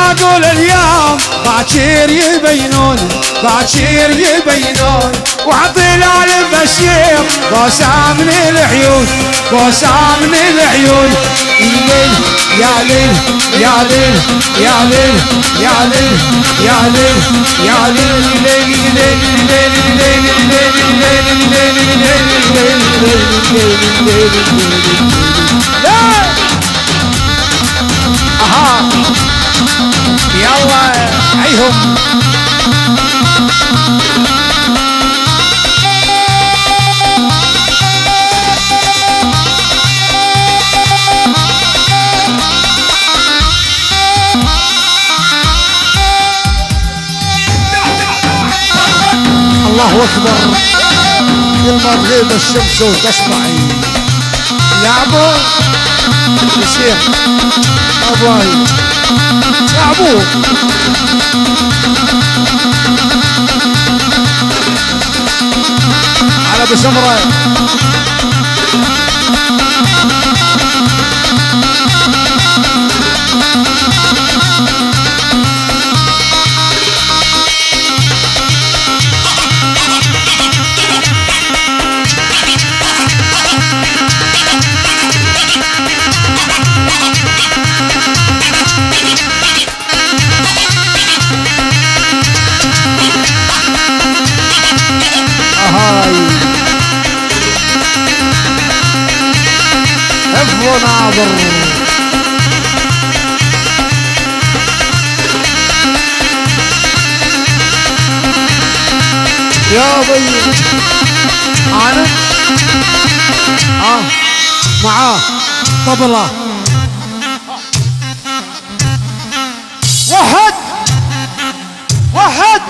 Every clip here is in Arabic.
اقول اليوم باكر يبينون باكر يبينون وعطينا للبشير بوسه من العيون بوسه من العيون الليل يا ليل يا ليل يا ليل يا ليل يا ليل يا ليل ليل ليل ليل ليل ليل ليل اها يلا عيهم الله اكبر كل ما تغيب الشمس وتصبحي لعبوا الشيخ ابراهيم لعبوه على بسمره ناظر يا بي انا معاه طبلة واحد واحد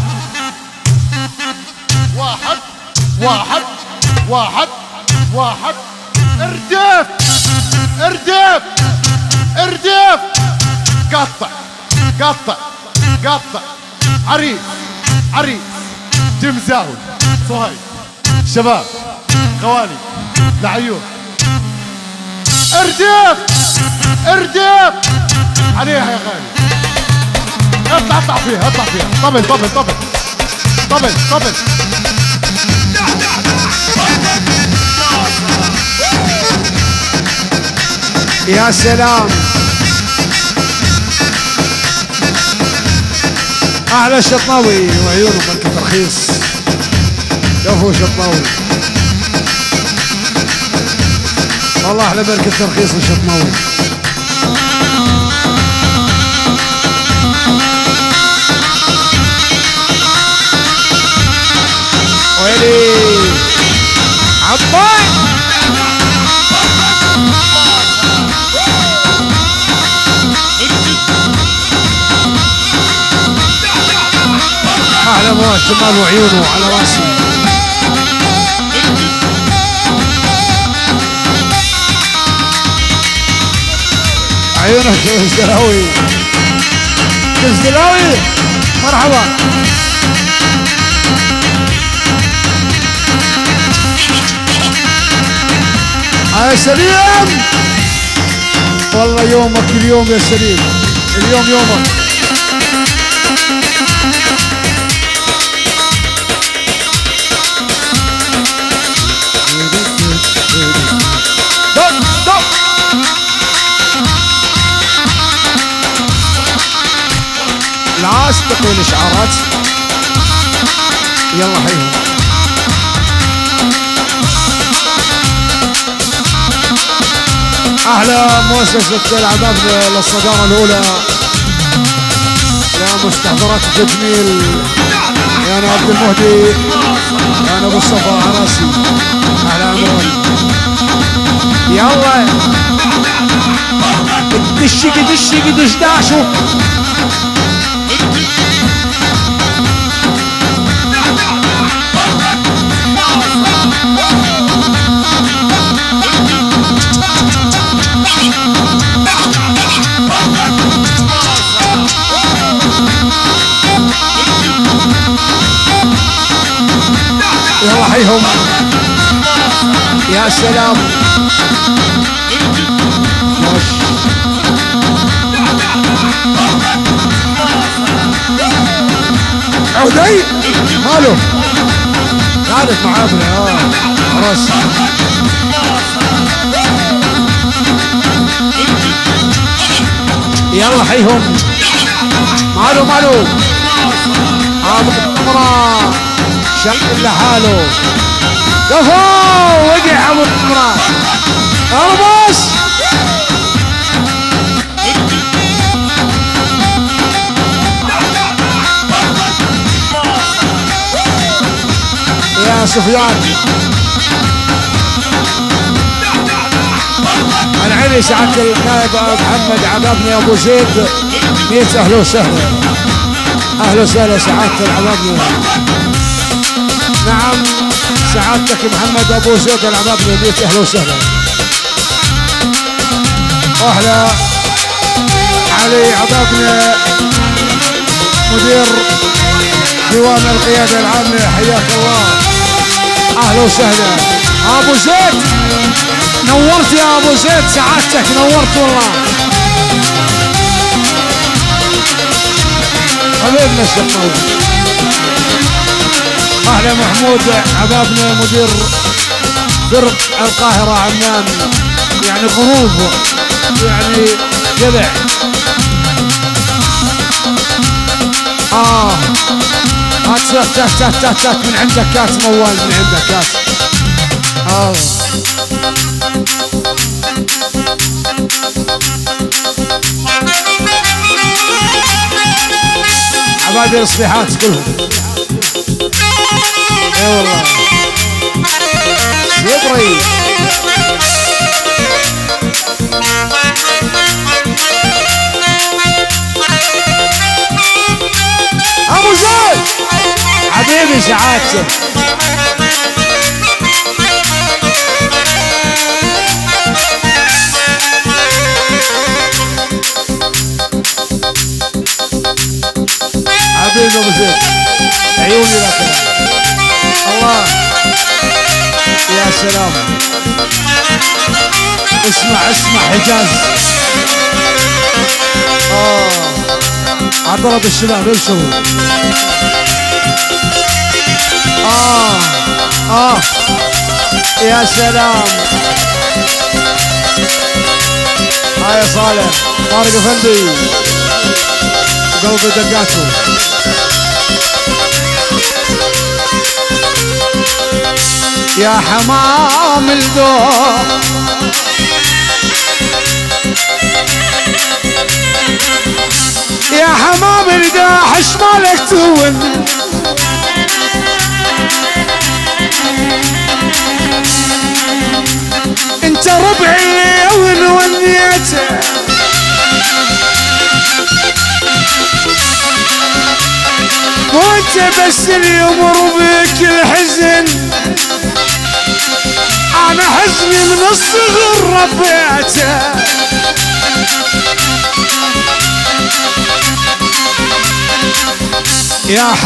واحد واحد واحد واحد اردف اردف اردف قطع قطع قطع عريس عريس جمزاوي صهيب شباب خوالي لعيون اردف اردف عليها يا غالي اطلع اطلع فيها اطلع فيها طبل طبل طبل طبل طبل يا سلام احلى شطاوي وعيونه ملك الترخيص كفو شطاوي والله احلى ملك الترخيص الشطاوي ويلي عباي احلى مواد جمال وعيونه على راسي عيونك الزلاوي الزلاوي مرحبا يا سليم والله يومك اليوم يا سليم اليوم يومك العاش تقول اشعارات يلا حيهم احلى مؤسسة العباب للصدارة الاولى يا مستحضرات التجميل يا انا عبد المهدي يا انا ابو الصفا عراسي احلى عمران يلا دشي دشي دش داشو يلا حيهم يا سلام وش عودي ماله كانت معابرة رش يلا حيهم مالو ابو الحمراء شق لحاله كفو وقع ابو الحمراء اربص يا سفيان انا عيني سعاده النائب محمد عبابني ابو زيد 100 اهلا وسهلا اهلا وسهلا سعاده العبابني نعم سعادتك محمد ابو زيد العبابني 100 اهلا وسهلا واحلى علي عبابني مدير ديوان القياده العامه حياك الله اهلا وسهلا ابو زيد نورت يا ابو زيد سعادتك نورت والله حبيبنا الشقاوي اهلا محمود عبابنا مدير فرق القاهره عمان يعني غروب يعني جذع هات من عندك كاس موال من عندك كاس عبادي الصبيحات كلهم اي والله يبري ابو زيد حبيبي سعادتك حبيبي ابو زيد عيوني لك الله يا سلام اسمع حجاز عضرب الشباب يمشوا يا سلام يا صالح طارق افندي قلبي دقاته يا حمام الذوق يا حمام الداحش مالك تون انت ربعي ونيته وانت بس اللي يمر بك الحزن انا حزني من الصغر ربيته يا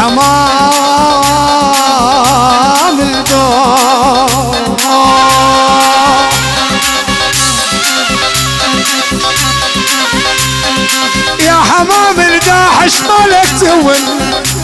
حمام الدور يا حمام الداحش مالك تون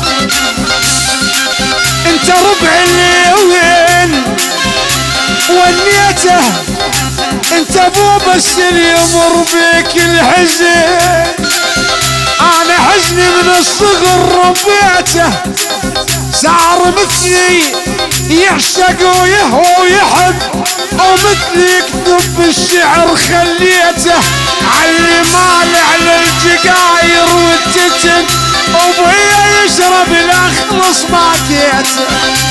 انت ربع اليوين ونيته انت ابو بس اللي يمر بك الحزن انا حزني من الصغر ربيته سعر مثلي يعشق ويهوى ويحب ومثلي يكتب بالشعر خليته علي مال على الجقاير والتتن وبهي يشرب الاخلص ما كيته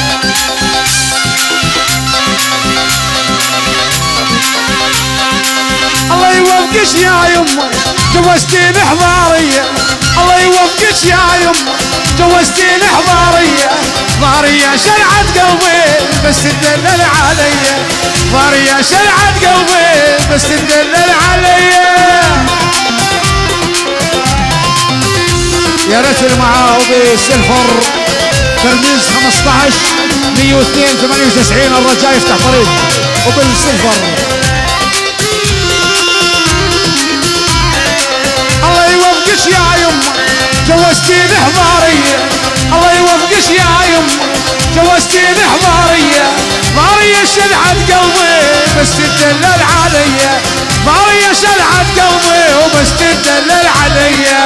الله يوفقش يا يمه جوزتيني حضاريه الله يوفقش يا يمه جوزتيني حضاريه ضاريه شلعت قلبي بس تدلل علي ضاريه شلعت قلبي بس تدلل علي يا ريت المعاوضي سلفر ترميز 15 102 98 الرجاء يفتح طريق وبالسلفر الله يوفقش يا يمه جوزتيني حضاريه الله يوفقش وقش يا يمه جوزتيني حضاريه ضاريه شلعت قلبي بس تدلل عليا ضاريه شلعت قلبي وبس تدلل عليا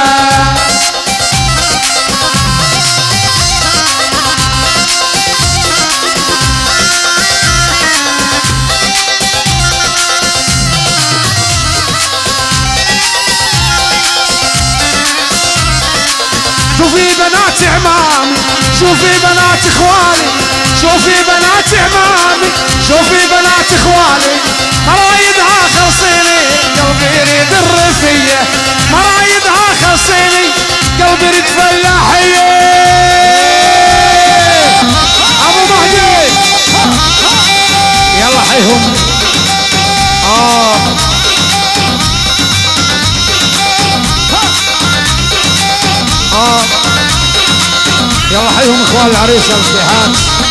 شوفي بنات عمامي شوفي بنات اخوالي شوفي بنات عمامي شوفي بنات اخوالي مرايدها خلصيني قلبي يريد الرفيه مرايدها خلصيني قلبي يريد فلاحيه ابو مهدي يلا حيهم يلا حيهم اخوان العريس يا مصلحان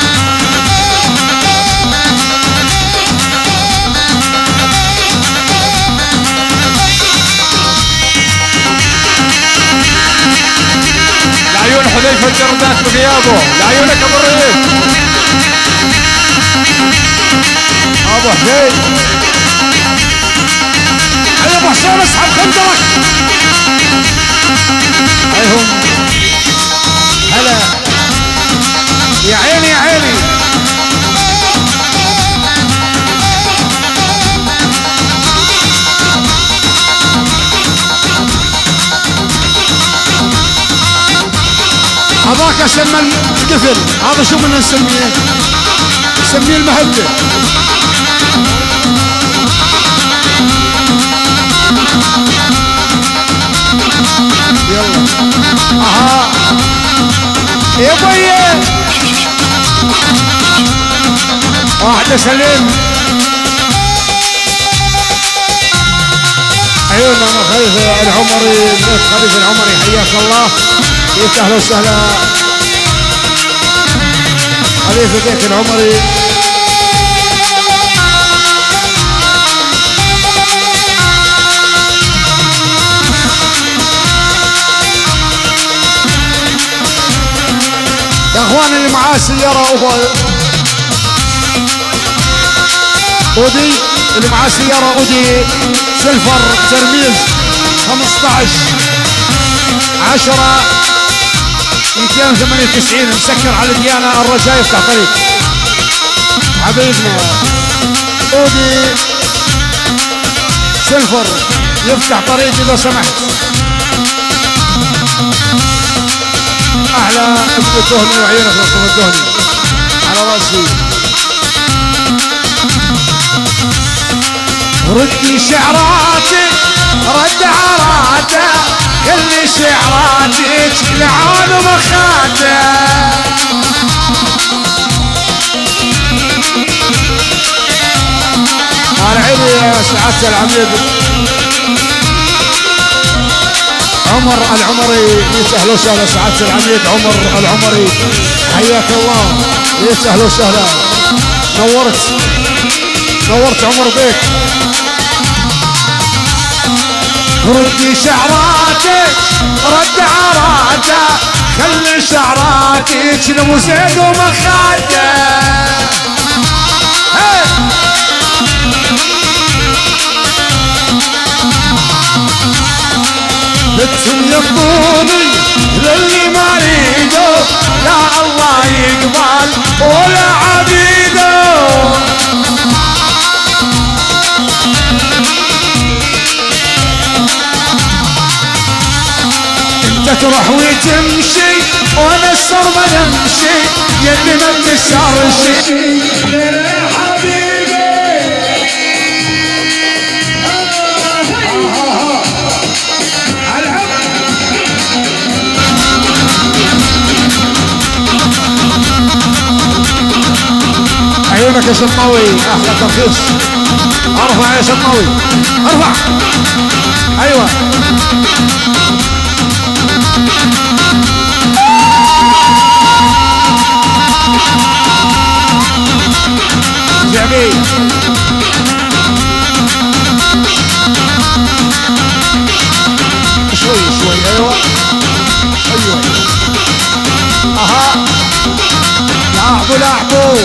لعيون حذيفه الجردات بغيابه لعيونك ابو الريف ابو حسين علي ابو حسين اسحب خندرك حيهم هلا يا عيني يا عيني هذاك اسمى القفل هذا شو بدنا نسميه؟ نسميه المهبه يلا اها يا بيه واحدة سليم عيوننا من خليفة العمري بيت خليفة العمري حياك الله بيت اهلا وسهلا خليفة بيت العمري يا اخوان اللي معاه سيارة اودي اللي معاه سيارة اودي سلفر ترميز 15 10 298 مسكر على ديانة الرجاء يفتح طريق حبيبنا اودي سلفر يفتح طريق اذا سمحت احلى ابن الدهني وعيونك رسم الدهني على راسي ردي شعراتك رد عراته كل شعراتك لعان ومخاته على عيني يا سعادة العميد عمر العمري يسهل وسهلا سعادة العميد عمر العمري حياك الله يسهل وسهلا نورت عمر بيك ردي شعراتك رد عراتك خلي شعراتك لمو زيد ومخاده بنتهم يقضوني للي ما ريدوا لا الله يقبل ولا عبيده انت تروح وتمشي وانا الصرمه نمشي يلي ما تسهرش يا حبيبي عيونك يا شطاوي احلى ترخيص ارفع يا شطاوي ارفع ايوه جميل شوي ايوه اها لاعبوا لاعبوا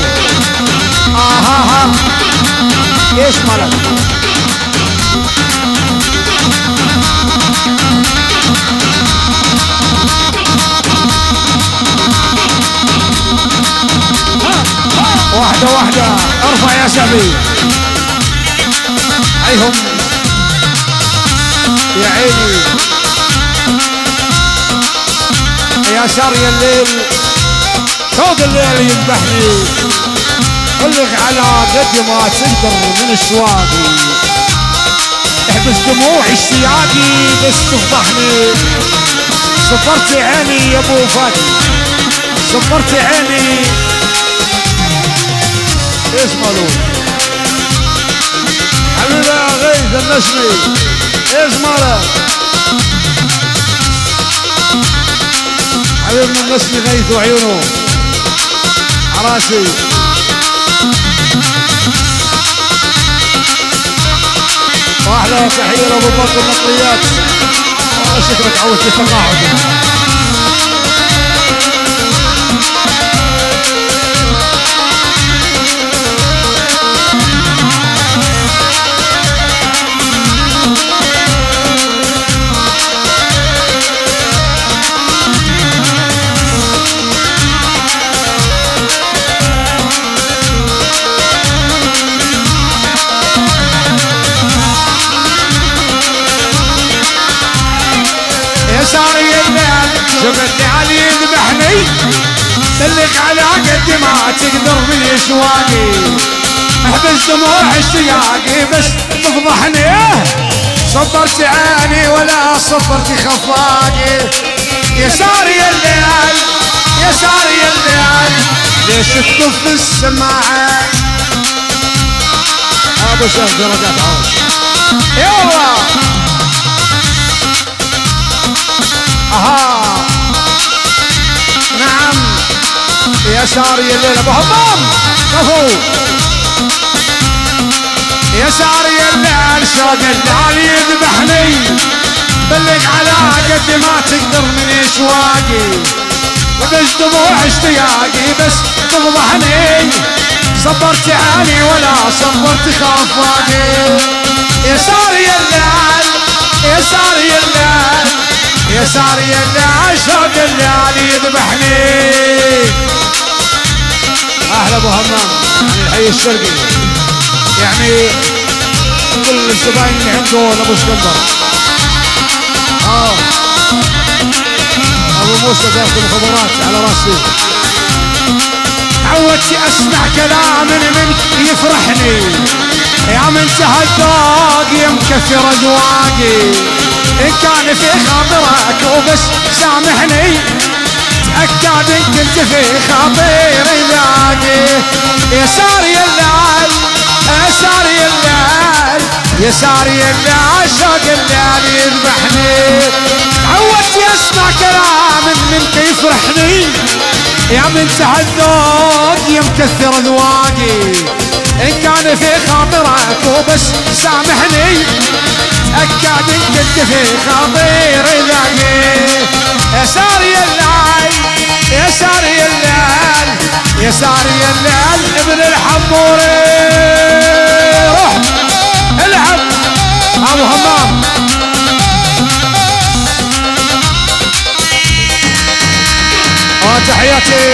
ها ايش مالك؟ واحدة واحدة ارفع يا شبي. عيهم يا عيني يا ساري الليل شوق الليل يذبحني. قلك على قد ما تقدر من اشواقي احبس دموع اشتياقي بس تفضحني. صبرت عيني يا ابو فادي صبرت عيني. ايش مالوك حبيبي يا غيث النشمي ايش مالك؟ حبيبنا النشمي غيث وعيونه عراسي. واحلى تحيه لابو بكر النقليات. والله شكلك عودت التقاعد. شفتني علي يذبحني دلك على قد ما تقدر من اشواقي احبس دموع اشتياقي بس تفضحني. صبرت عيني ولا صبرت خفاقي. يا ساري الليل يا ساري الليل ليش تطف السماعة؟ ابو شيخ درجات عوض يلا اها نعم يا ساري الليل ابو همام كفو. يا ساري الليل شوق الليل يذبحني بلغ على قد ما تقدر من اشواقي وبس دموع اشتياقي بس تفضحني. صبرت عيني ولا صبرت خفاقي. يا ساري الليل يا ساري الليل يا ساري الليل شوق الليل يذبحني. اهلا ابو همام يعني الحي الشرقي يعني كل الزباين اللي عنده ابو اسكندر. ابو موسى داخل المخابرات على راسي. تعودت اسمع كلام منك يفرحني يا منتهى الذوق يا مكثر اذواقي. ان كان في خاطرك وبس سامحني تأكد ان كنت في خاطري ذاقي. يا ساري الليل يا ساري الليل يا ساري الليل شوق الليل يذبحني. تعودت اسمع كلام منك يفرحني يا منتهى الذوق يا مكثر اذواقي. ان كان في خاطرك وبس سامحني تأكد ان كنت في خاطري ذاقي. يا ساري الليل يا ساري الليل يا ساري الليل ابن الحموري روح العب ابو همام. تحياتي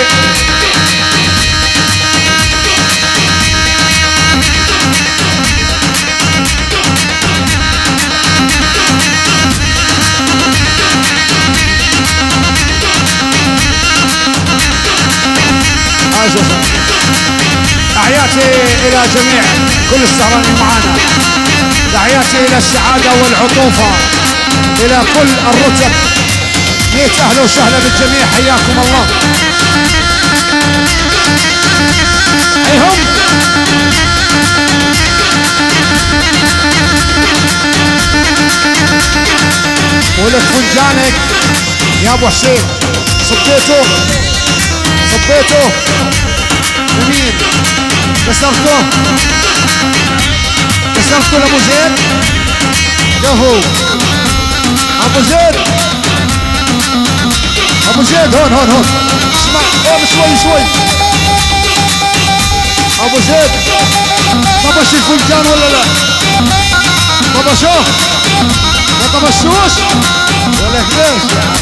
تحياتي الى جميع كل السهرانين معنا. تحياتي الى السعاده والعطوفه الى كل الرتب. 100 اهلا وسهلا بالجميع حياكم الله. ايهم ولك فنجانك يا ابو حسين صبيته صبيته جميل. كسرته كسرته لابو زيد له ابو زيد ابو زيد هون هون هون اسمع هون شوي ابو زيد طبش الفنجان ولا لا؟ طبشوه ما طبشوش ولا ليش؟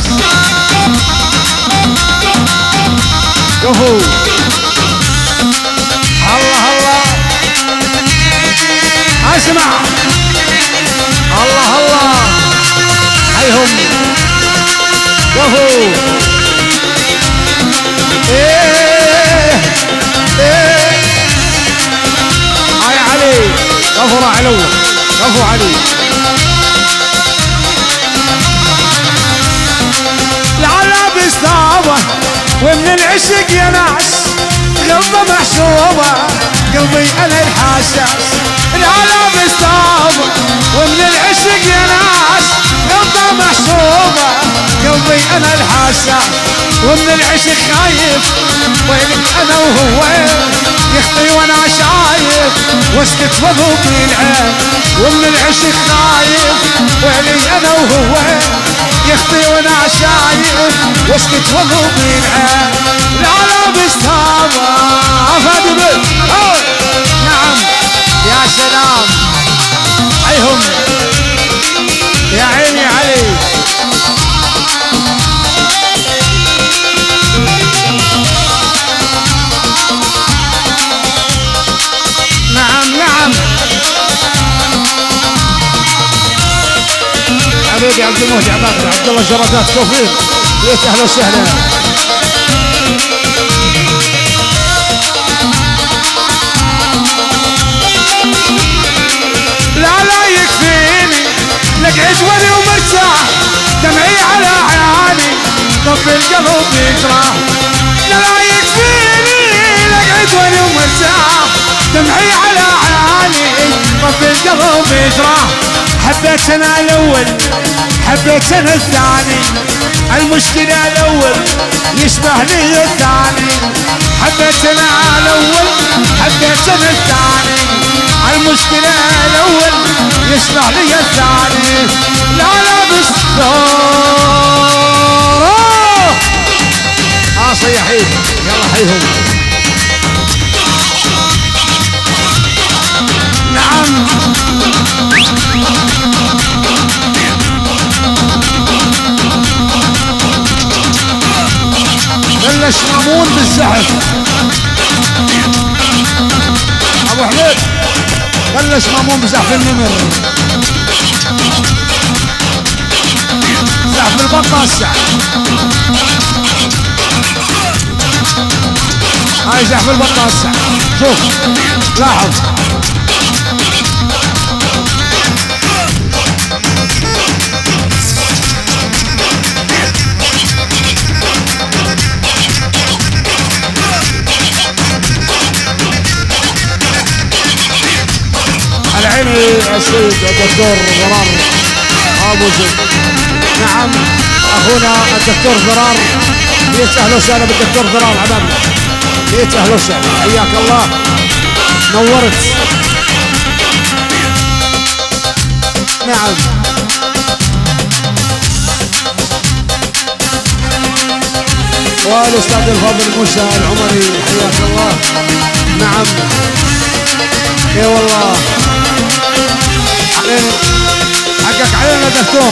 شوفوا الله اسمع الله حيهم شوفوا ايه هاي علي غفر علو غفو علي العلب استابه ومن العشق يا ناس غلطة محسوبة قلبي انا الحساس العلب استابه ومن العشق يا ناس غلطة محسوبة قلبي انا الحساس ومن العشق خايف ويلك انا وهو يخطي وانا شايف واسكت وضوب العين ومن العشق خايف ويلي انا وهو يخطي وانا شايف واسكت وضوب العين العلب استابه فادي نعم يا سلام عيهم يا عيني علي نعم حبيبي عبد المهدي عباقر عبد الله جرادات توفيق بيت اهلا وسهلا لا يكفيني لقيت ولي ومرتاح دمعي على عيالي طب القلب يجرح لا يكفيني لقيت ولي ومرتاح دمعي على عيالي طب القلب يجرح حبيت انا الاول حبيت انا الثاني المشكلة الاول يشبه لي الثاني حبيت انا الاول حبيت انا الثاني المشكلة الاول يشبه لي الثاني لا بس صيحين يلا حيهم نعم بلش مامون بالزحف ابو حميد بلش مامون بزحف النمر زحف البطة هسه هاي زحف البطة هسه شوف لاحظ العيني السيد الدكتور ضرار ابو زيد نعم اخونا الدكتور ضرار بيت اهلا وسهلا بالدكتور ضرار حبايبنا بيت اهلا وسهلا حياك الله نورت نعم والاستاذ الفاضل موسى العمري حياك الله نعم اي والله علينا حقك علينا دكتور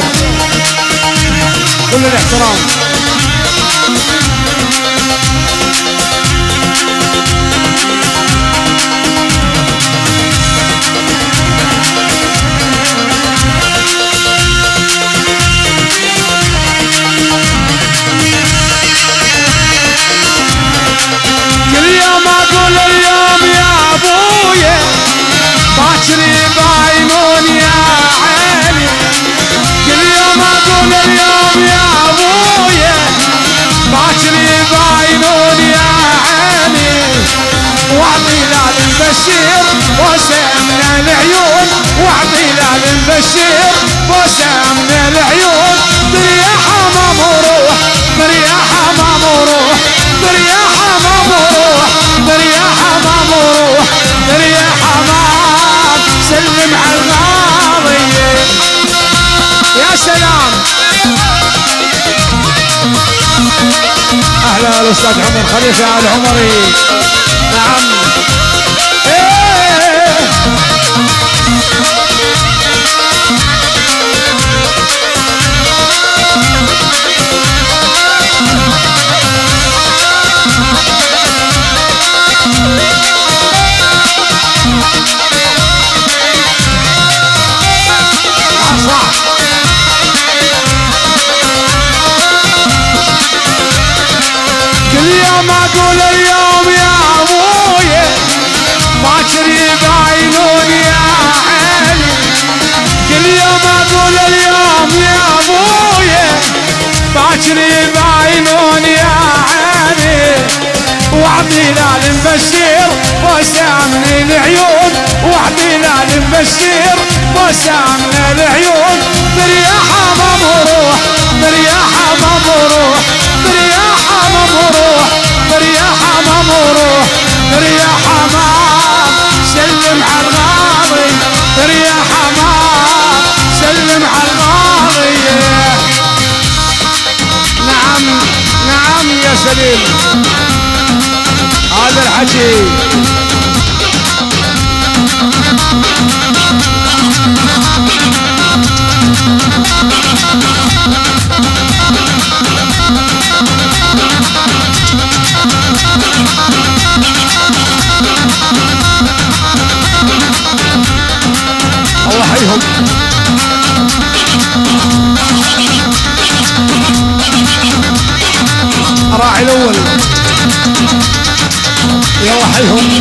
كل الاحترام كل يوم اقول اليوم يا ابويا باكري بعينون يا عيني كل يوم اقول اليوم يا ابويا باكري بعينون يا عيني واعطي للبشير بوسه من العيون واعطي للبشير بوسه من العيون بريا حمام وروح بريا حمام وروح بريا حمام وروح بريا حمام وروح بريا حمام سلم على الماضي يا سلام على الاستاذ عمر خليفه العمري. نعم اقول اليوم يا ابويا باكر يباينون يا عيني، كل يوم اقول اليوم يا ابويا باكر يباينون يا عيني، وعطينا المبشر وسامن العيون، وعطينا المبشر وسامن العيون، مريحة مبروح مريحة مبروح مريحة مبروح مريحة مبروح مريحة ما سلم على الغاضي مريحة ما سلم على الغاضي. نعم نعم يا سليم هذا الحكي. الله يحييهم. راعي الاول يلا حيهم.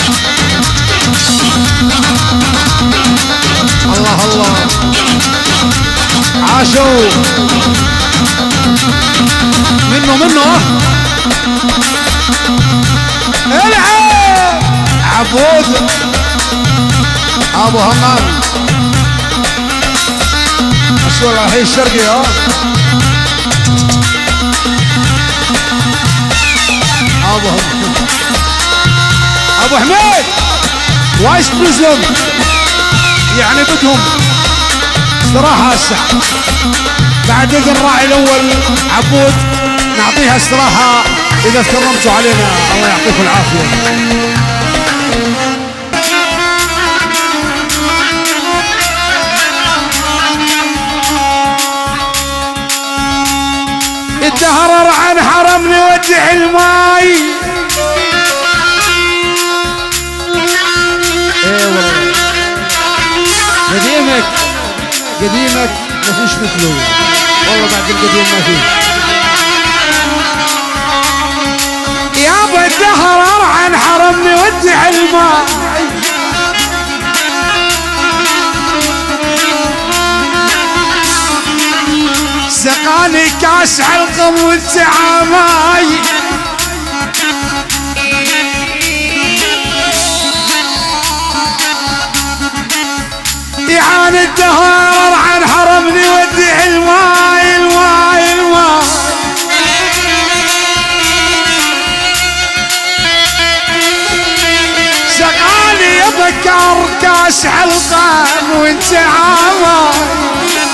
الله الله عاشوا منه العب عبود ابو همام مشهور الحي الشرقي. ابو حميد وايس بريزم يعني بدهم استراحة هسه بعد اذن الراعي الاول عبود نعطيها استراحة اذا تكرمتوا علينا. الله يعطيكم العافية. الدهر عن حرمني ودع الماي. ايه والله قديمك قديمك ما فيش مثله والله. بعد القديم ما فيه يابا الدهر عن حرمني ودع الماي. سقاني كاس علقم والتعاماي. يعان الدهر عن حرمني ودع الماي الماي الماي. سقاني يا بكر كاس علقم والتعاماي.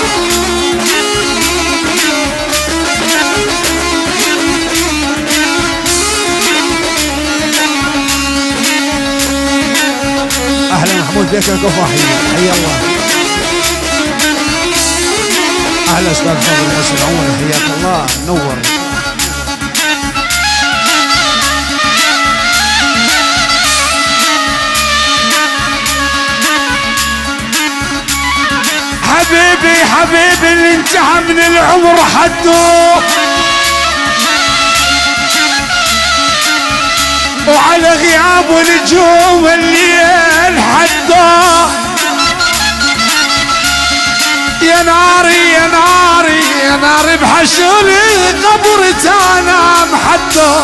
اهلا محمود بيك الكفاحي حيا الله. اهلا استاذ فاضل موسى العمري حياك الله نور. حبيبي حبيبي اللي انتهى من العمر حده، وعلى غياب نجوم الليل حده. يا ناري يا ناري يا ناري بحشولي قبر تنام حده.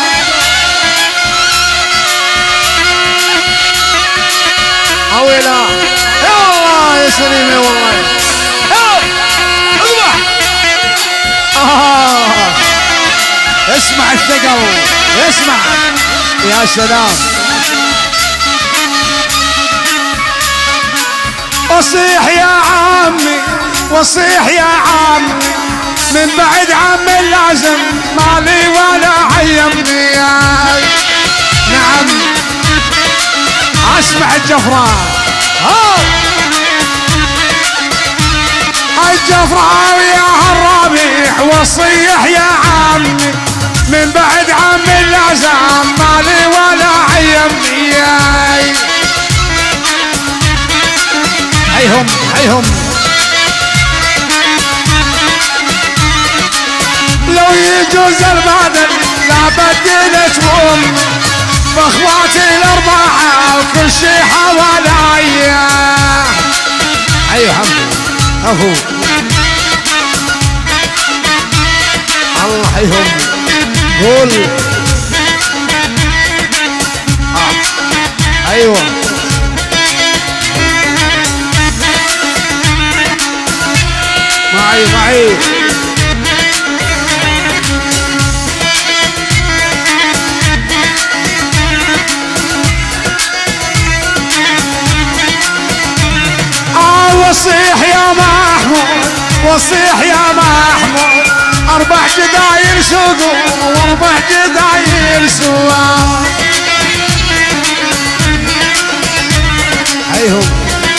اويلا يا والله يا سليم يا والله. اسمع الثقل اسمع يا سلام. وصيح يا عمي وصيح يا عمي من بعد عم لازم مالي ولا عيمني. نعم اسمع الجفران، الجفران يا الربيع وصيح يا عمي، من بعد عم لازم مالي ولا عيمني. حيهم حيهم لو يجوز البدل لا بدلت امي باخواتي الاربعه وكل شي حواليا. ايوه حمد افو الله حيهم قول. ايوه معي وصيح يا محمود وصيح يا محمود، 4 جداير سوق و4 جداير سواق. حيهم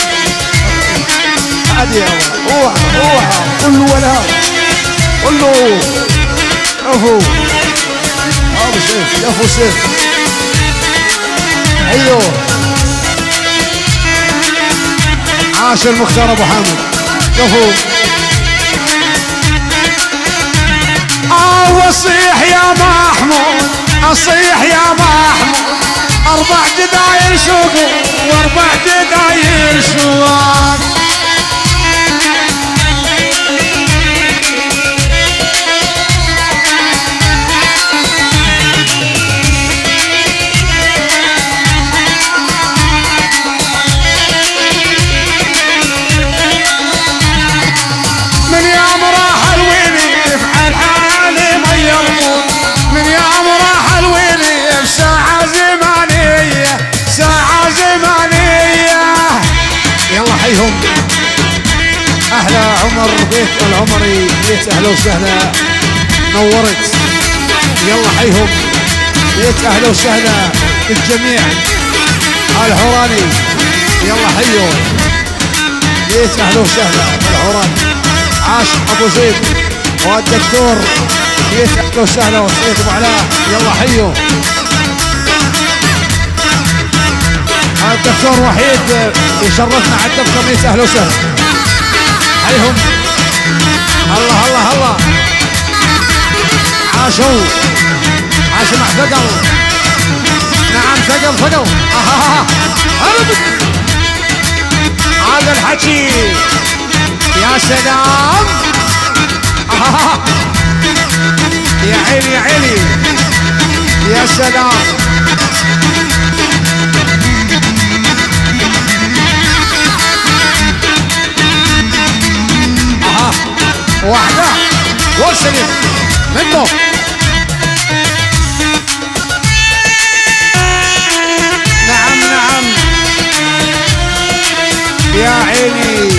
عادي يا اوعى قل له ولا قل له افو ابو سيف يا افو سيف. ايوه عاش المختار ابو حامد كفو. وصيح يا محمود اصيح يا محمود، 4 جداير سوق و4 جداير سواق. حيهم اهلا عمر بيت العمري، بيت اهلا وسهلا نورت. يلا حيهم بيت اهلا وسهلا بالجميع الحوراني. يلا حيوا بيت اهلا وسهلا بالحوراني. عاش ابو زيد والدكتور بيت اهلا وسهلا وسيد ابو علاء. يلا حيوا الدكتور وحيد يشرفنا على الدبكه. بيت اهلا وسهلا حيهم. الله عاشوا عاشوا مع ثقل. نعم ثقل هذا الحكي يا سلام. يا عيني يا عيني يا سلام. واحدة وسلم منه. نعم يا عيني.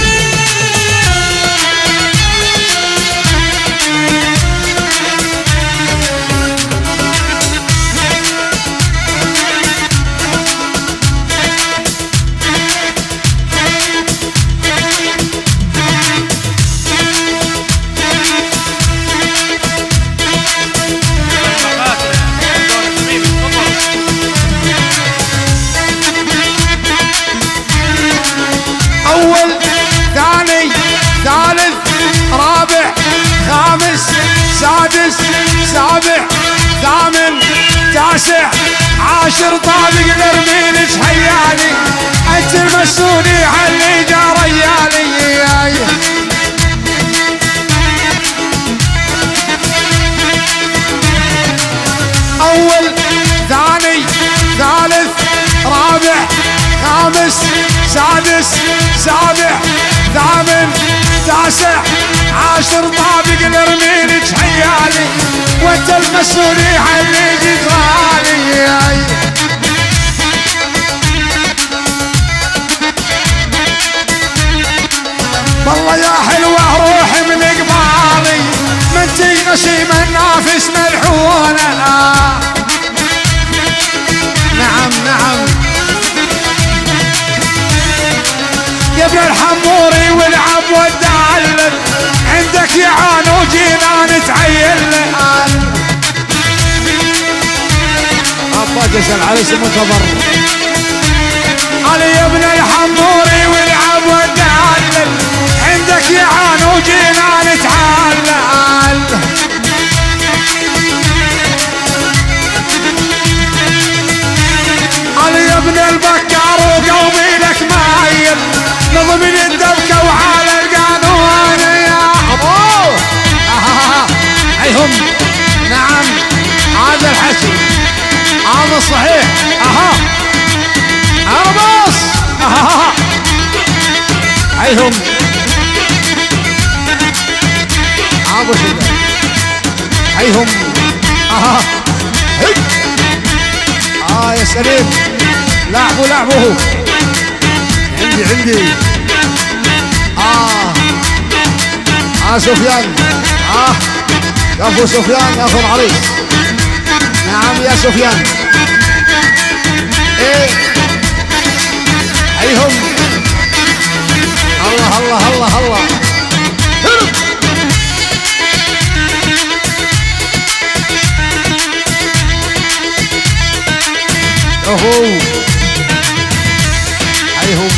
سابع ثامن تاسع عاشر طابق الارمينج حيالي، انت المسؤولي عن اللي جا ريالي. اول ثاني ثالث رابع خامس سادس سابع ثامن تاسع عاشر طابق الارمينج حيالي، وانت المسؤولي عن اللي جدرالي. والله يا حلوه روحي من قبالي، عندك يعان وجينا نتعين لآل. عطاجس العريس المنتظر علي ابن الحموري والعب ودلل، عندك يعان وجينا نتعلل. علي ابن البكار وقومي لك مايل، نضمن الدبكة وعلى القانون يا ابوه. هيهم نعم هذا الحكي هذا صحيح. اربص هيهم ابو شده هيهم يا سليم لعبوا عندي سفيان يا ابو سفيان يا اخو العريس. نعم يا سفيان ايه هيهم الله الله الله الله اوهو هيهم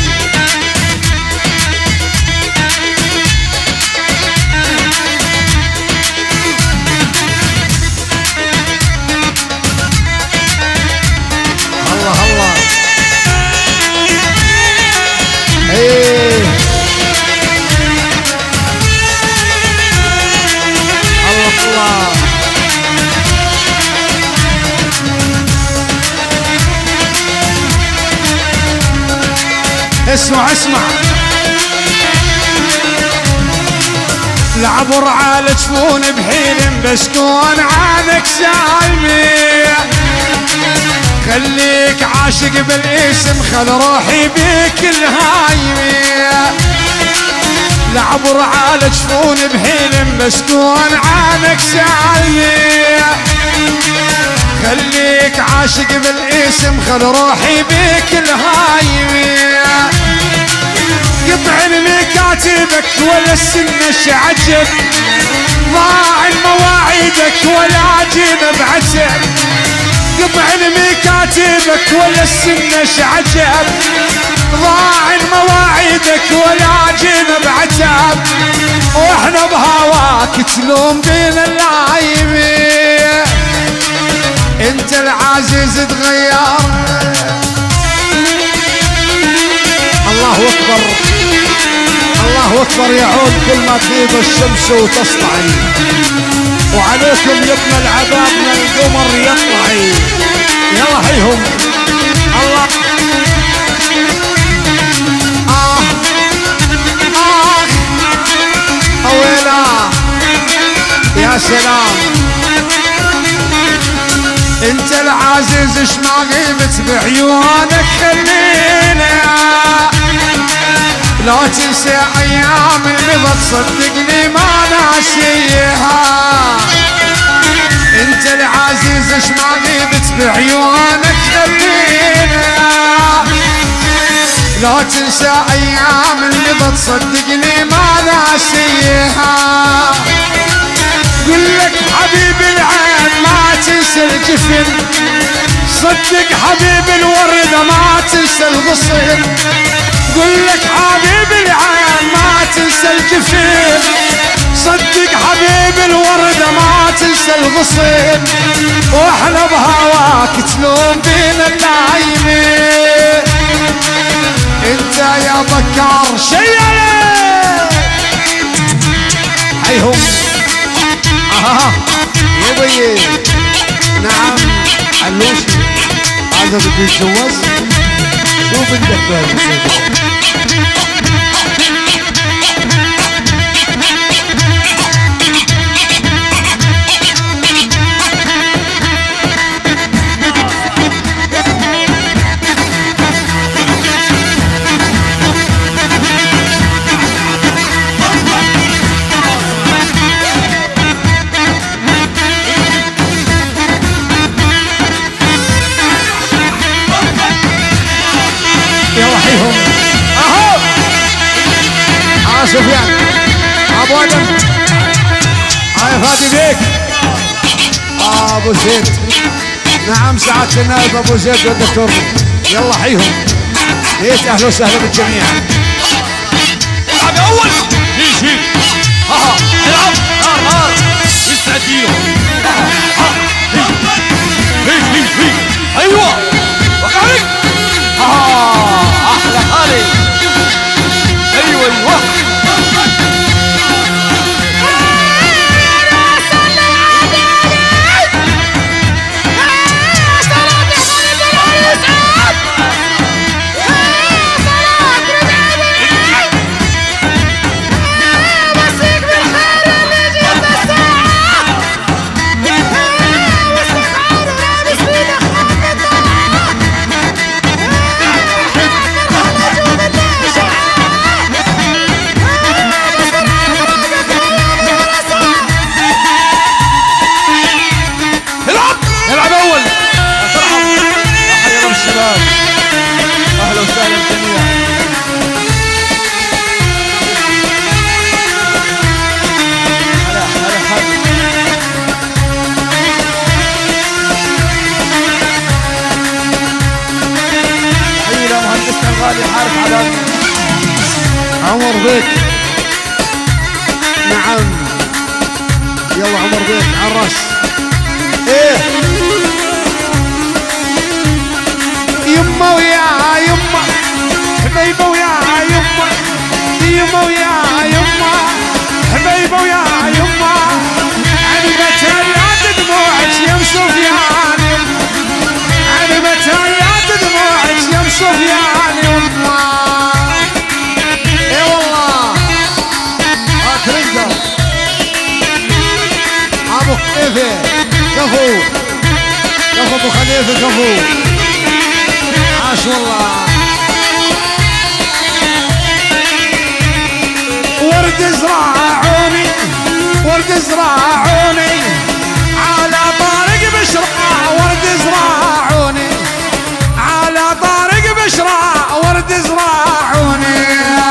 الله الله ايه الله الله اسمع العبر على جفون بحيل بسكون عنك سالمي، خليك عاشق بالاسم خل روحي بيك الهايمي. العبر على جفون بحيل بسكون عنك سالمي، خليك عاشق بالاسم خل روحي بيك الهايمي. قطع مكاتبك ولا السنة عجب، ضاع مواعيدك ولا جينا بعتب. قطع مكاتبك ولا السنة عجب، ضاع مواعيدك ولا جينا بعتب. واحنا بهواك تلوم بين اللايمين، انت العزيز تغير. الله اكبر الله اكبر، يعود كل ما تغيب الشمس وتصطعي، وعليكم يبنى العذاب من القمر يطلعي. يلا هيهم الله اويلا يا سلام. انت العزيز اش ما غيبت بعيونك خلينا، لا تنسى ايام المضت صدقني ما ناسيها. انت العزيز اش ما غيبت بعيونك خلينا، لا تنسى ايام المضت صدقني ما ناسيها. قل لك حبيب العين ما تنسى الجفن، صدق حبيب الورد ما تنسى الغصن. قل لك حبيب العين ما تنسى الجفن، صدق حبيب الورد ما تنسى الغصن. واحنا بهواك تلوم بين النايمين، انت يا بكار شيله. هيهم يبي نعم علوشي هذا بده يتجوز. شو بدك بهالمسافة؟ سفيان ابو ادم ابو زيد. نعم سعادة النائب ابو زيد والدكتور. يلا حيهم. ليش اهلا وسهلا بالجميع. العب يا اول. شيل ها العب نار استعديهم. هي ايوه وقع عليك. احلى حالي. ايوه عمر بيك. نعم يلا عمر بيك على الراس. ايه يما ويا يما حبيبه ويا يما يما ويا يما حبيبه ويا يما عربت هيات دموعك يا سفيان يما عربت هيات دموعك يا سفيان يما. ابو خليفه كفو ابو خليفه كفو. عاش والله. ورد زراعوني ورد زراعوني على طارق بشرى ورد زراعوني على طارق بشرى ورد زراعوني.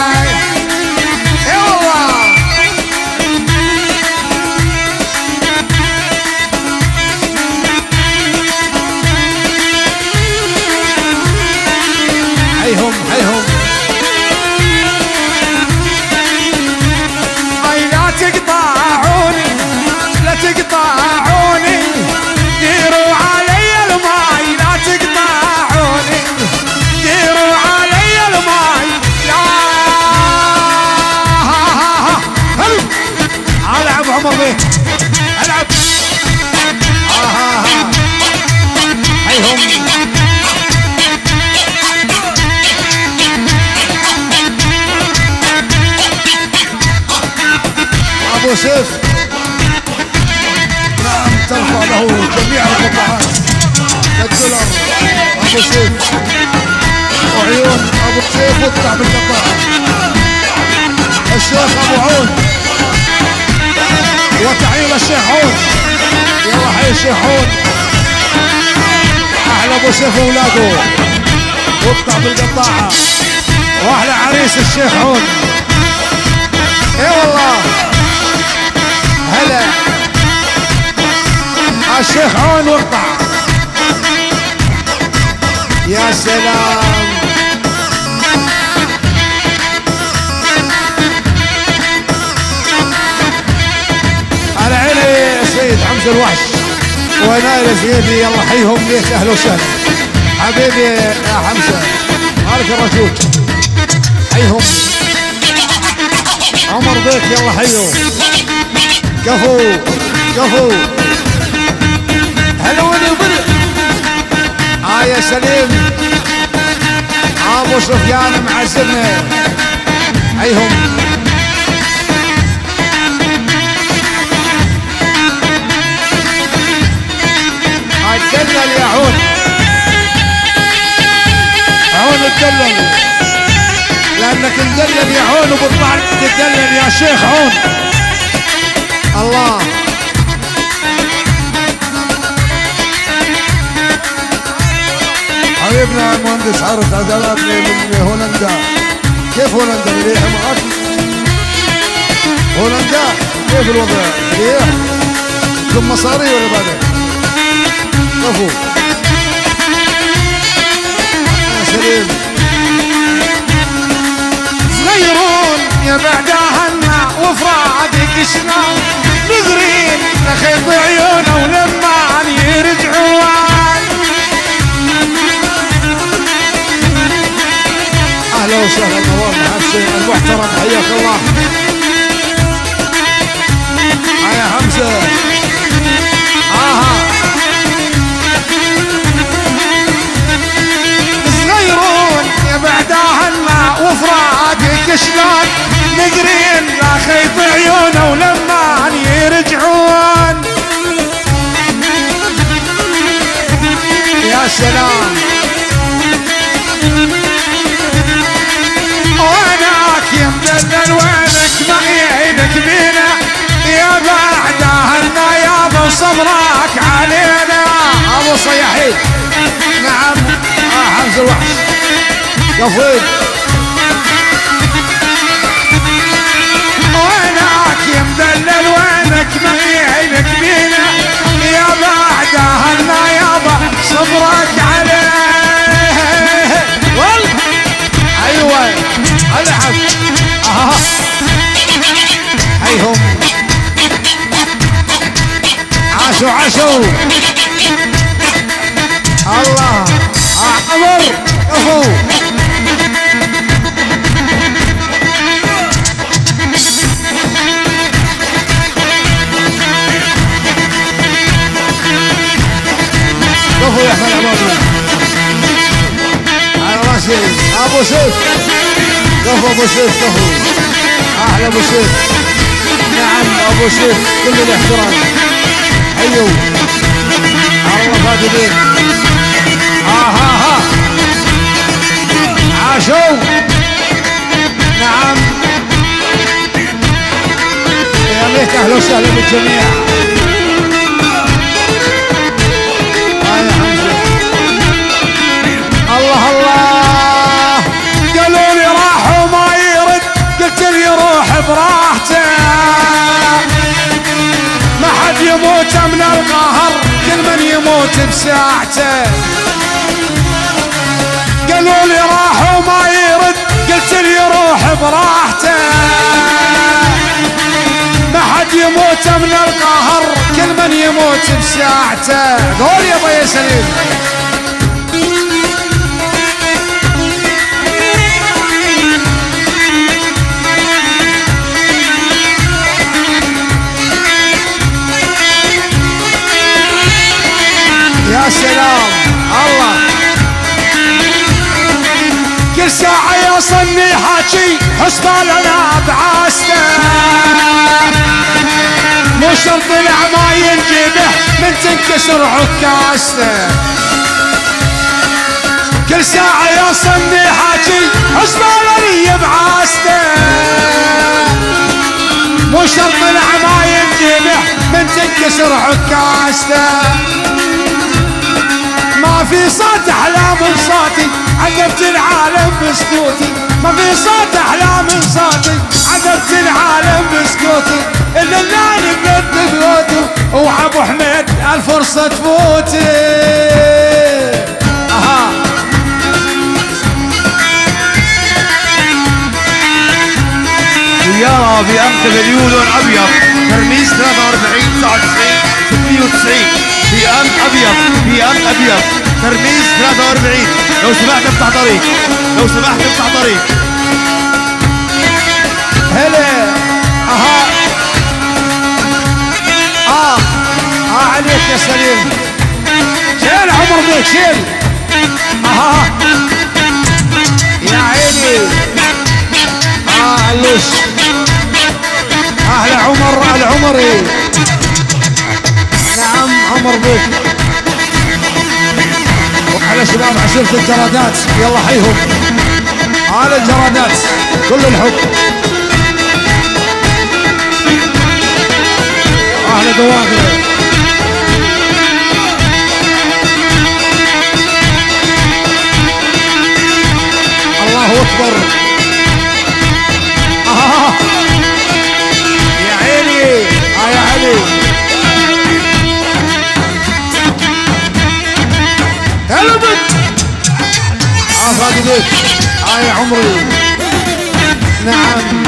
حيهم اي لا تقطعوني لا تقطعوني ديروا علي الماي لا تقطعوني ديروا علي الماي لا. العب عمر بيك العب. حيهم ابو سيف. نعم ترفع له جميع القطاعات الدولار. ابو سيف وعيون ابو سيف واطلع بالقطاعه. الشيخ ابو عون وتعيين الشيخ عون. يلا حي الشيخ عون. احلى ابو سيف واولاده واطلع بالقطاعه. واحلى عريس الشيخ عون. اي والله هلا الشيخ عون وقع. يا سلام. على عيني السيد حمزه الوحش ونايل زيدي. يلا حيهم ليش اهلا وسهلا حبيبي يا حمزه مالك الرجوج. حيهم عمر بيك. يلا حيو كفو كفو. حلوني وبدء. يا سليم ابو سفيان معزمنا. حيهم اتدلل يا عون. عون اتدلل لانك مدلل يا عون وبطلع تدلل يا شيخ عون. الله حبيبنا المهندس عرض عدالات من هولندا. كيف هولندا مليحة معك؟ هولندا كيف الوضع؟ مليح؟ كم مصاري ولا بعدين؟ كفو يا سليم. صغيرون يا بعد هنا وفرادك شلون نقرين نخيط عيونه ولما يرجعون. اهلا وسهلا نوار حسين المحترم حياك الله. يا حمزه صغيرون يا بعد هنا وفرادك شلون نقرين لا خيط عيونه ولما يرجعون. يا سلام. وينك يا مدلل وينك ما يعينك بينا يا بعد هنا يابا وصبرك علينا. ابو صياحين نعم حمزه الوحش كفوين. وينك يا مدلل وينك ما يعينك بينا يا بعد هنا يابا صبرك عليه. ايوه العب هيهم عاشوا عاشوا الله عمر كفو. كفو يا احمد عمر على راسي ابو سيف. كفو ابو سيف كفو. احلى ابو سيف. نعم ابو سيف كل الاحترام. ايوه الله فاتدين. ها عاشوا نعم يا ليت اهلا وسهلا بالجميع. يا حمزه الله الله. قالوا لي راح وما يرد قلت لي يروح براحته ما حد يموت من القهر كل من يموت بساعته. قالوا لي راح وما يرد قلت لي يروح براحته ما حد يموت من القهر كل من يموت بساعته. قول يا ابو سليم. يا سلام الله. كل ساعة يوصلني حاكي حسبال انا بعاسته مو شرط الأعمى ينجبه من تنكسر عكاسته. كل ساعة يوصلني حاكي حسبال انا بعاسته مو شرط الأعمى ينجبه من تنكسر عكاسته. ما في صوت احلى من صوتي عذبت العالم بسكوتي ما في صوت احلى من صوتي عذبت العالم بسكوتي الا الليل بيت بيوتي وابو حميد الفرصه تفوتي. سيارة BMW لون أبيض ترميز 43 99 690 BMW أبيض ترميز 43. لو سمحت افتح طريق لو سمحت افتح طريق. هلا عليك يا سليم. شيل عمر بيك شيل. يا عيني علوش اهلا عمر العمري. نعم عمر بيك. وعلى شباب عشيرة الجرادات يلا حيهم على الجرادات كل الحب. اهلا دواغري. الله اكبر. يا عيني يا علي زيد يا عمري. نعم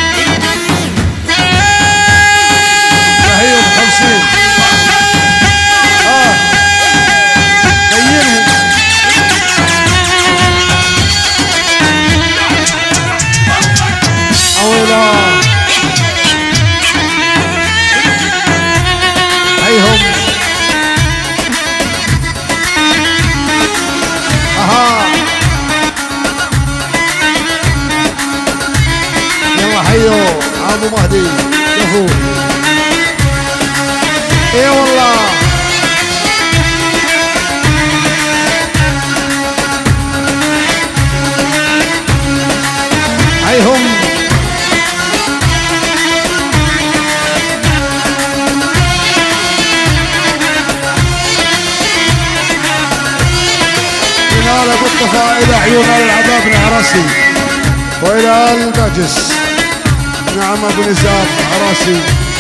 هي 50 بينهم اويلا هيهم اها يلا حيو ابو مهدي شوفوا اي والله هيهم من آل مصطفى إلى عيون العذاب العراسي وإلى الباجس. نعم أبو نزار عراسي.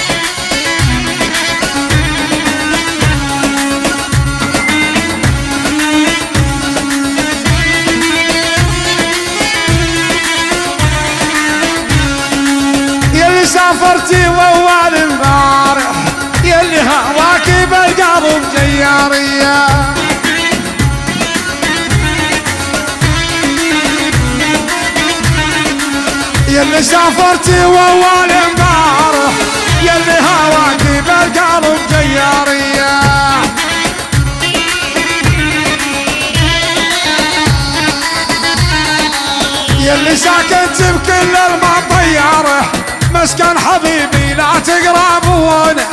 يلي سافرتي وأول البارح يلي هواكي بالقلب جيارية يلي سافرتي وأول البارح يلي هواكي بالقلب جيارية يلي ساكنت بكل المطيارح مسكن حبيبي لا تقربونه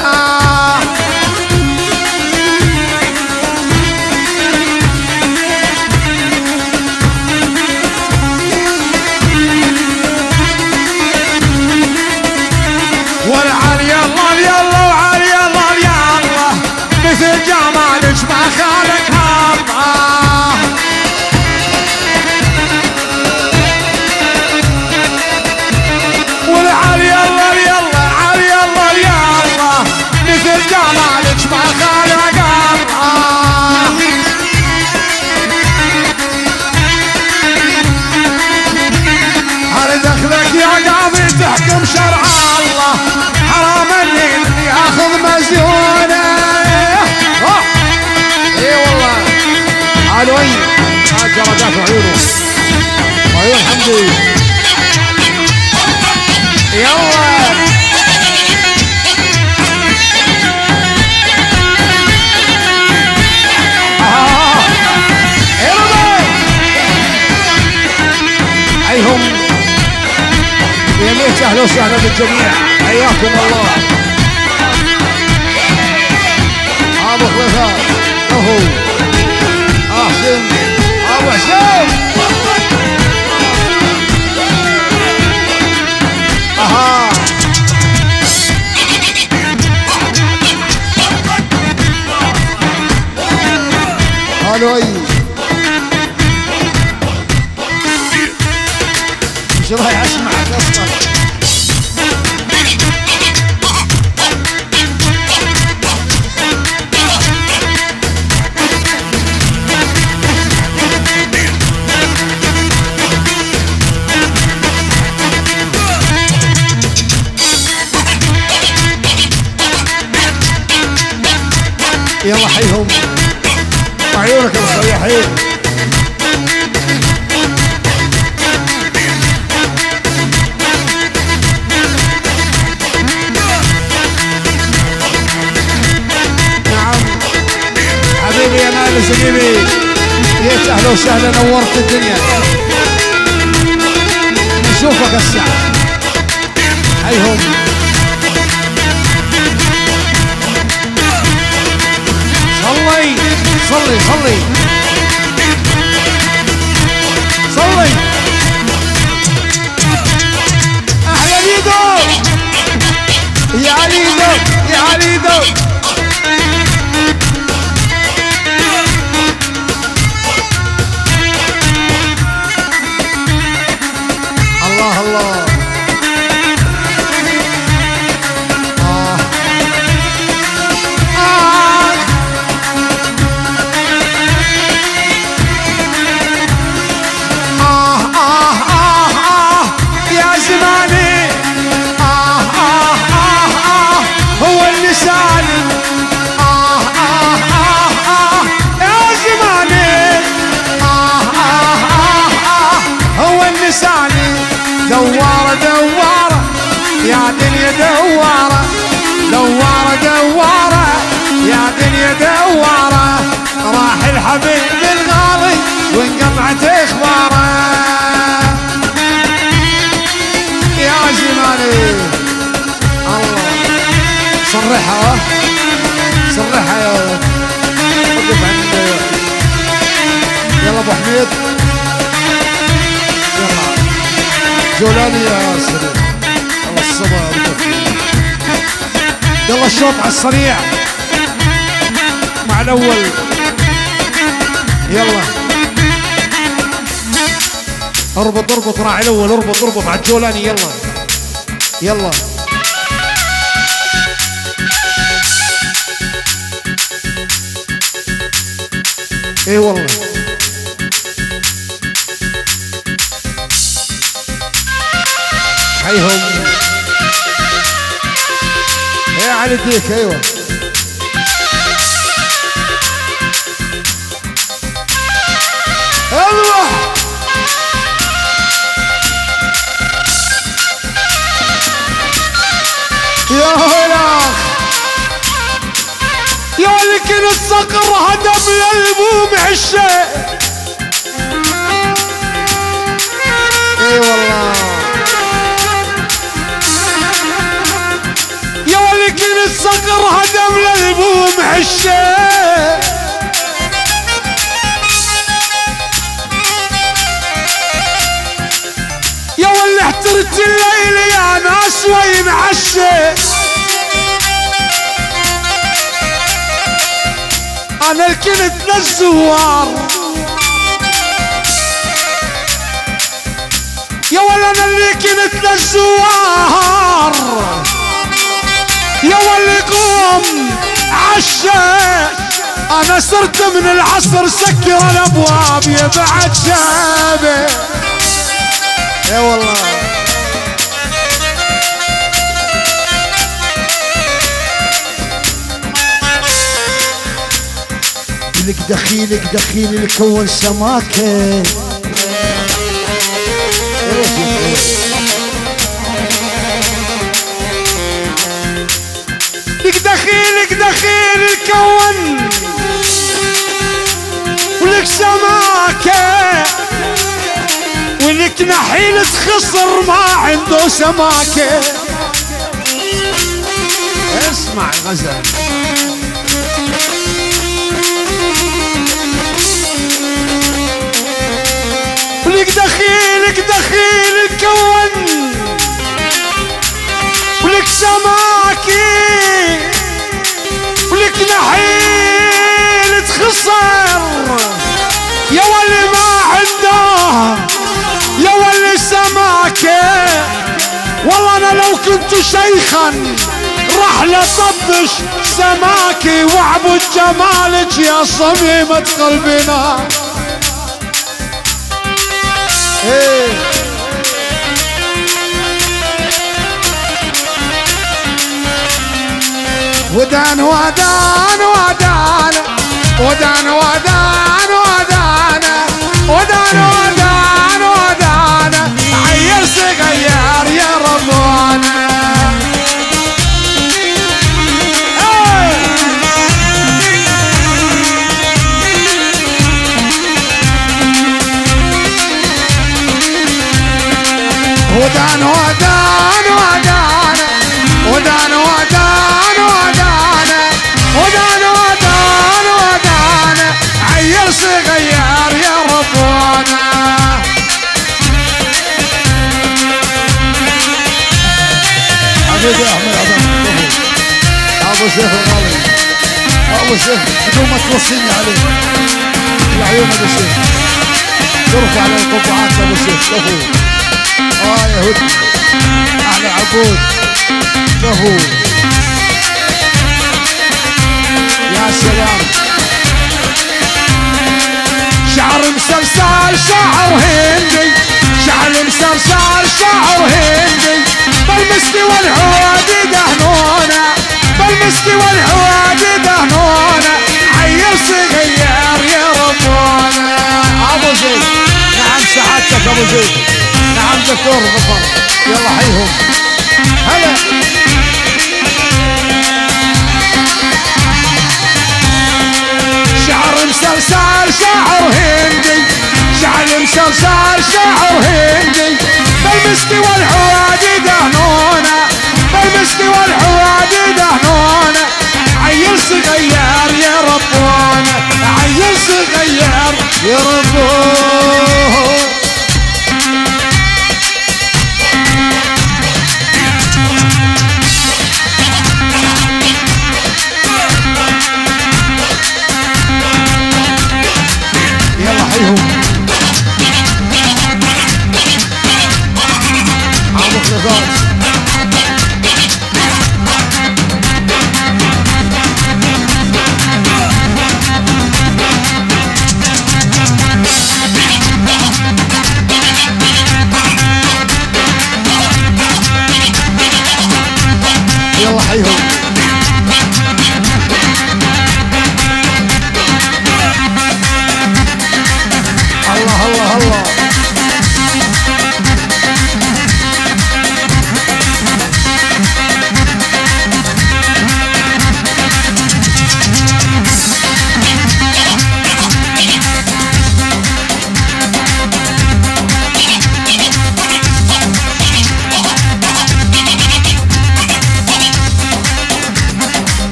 والعلي الله يلا وعلي الله يلا مثل جمالك ما خالق الله والعلي الله يلا علي الله يلا مثل جمالك ما خالق الله هل دخلك يا قاضي تحكم شرع الله حرام اللي ياخذ مزيونه اي والله علوي جرجات وعيونه وعيون حمدي يلا هيهم يا ليت اهلا وسهلا بالجميع حياكم الله. ابو خلفاء اهو احسن ابو حسين اها الو ايش رايح اسمعك اصلا يلا حيهم عيونك الصياحين نعم حبيبي يا مال زميلي يا اهلا وسهلا نورت الدنيا نشوفك الساعة هيهم صلي صلي صلي صلي احلى ليدو يا ليدو يا ليدو الله الله صرحها صرحها يا وقف عند يلا ابو حميد يلا جولاني يا سليم الله الصبر يلا الشوط على السريع مع الاول يلا اربط راعي الاول اربط على الجولاني يلا اي والله حيهم ايه على يديك ايوه ايوه يا هلاخ يا لكن الصقر هدم للبوم عشاء اي والله يا لكن الصقر هدم للبوم عشاء يا واللي احترت الليل يا ناس وين عشاء انا الكنت للزوار يا ولا انا اللي كنت للزوار يا ولي قوم عشاء انا صرت من العصر سكر الابواب يبعد شابه يا والله لك دخيل الكون سماكه لك دخيل الكون ولك سماكه ولك نحيل تخسر ما عنده سماكه اسمع غزل ولك دخيل الكون ولك سماكي ولك نحيل تخسر يا واللي ما عنده يا واللي سماكي والله انا لو كنت شيخا راح لطبش سماكي واعبد جمالك يا صميمة قلبنا ايه ودان ودان ودان ودان ودان ودان ودان ودان ودان عير صغير يا ربوانا ودان ودان ودان ودان ودان ودان ودان ودان ودان عير صغير يا ربوانا حبيبي احمد ابو سيف الغالي ابو سيف بدون ما توصيني عليه العيون ابو سيف ترفع على القبعات ابو سيف شوفوا يا هدى احلى عبود له يا سلام شعر مسرسال شعر هندي شعر مسرسال شعر هندي بالمسكي والحوادي دهنونه بالمسكي والحوادي دهنونه عير صغير يا ربنا ابو زيد نعم سعادتك ابو زيد نعم دكتور ظفر يلا حيهم هلا شعر مسرسال شعر هندي شعر مسرسال شعر هندي بالمسكي والحوادي دهنونه بالمسكي والحوادي دهنونه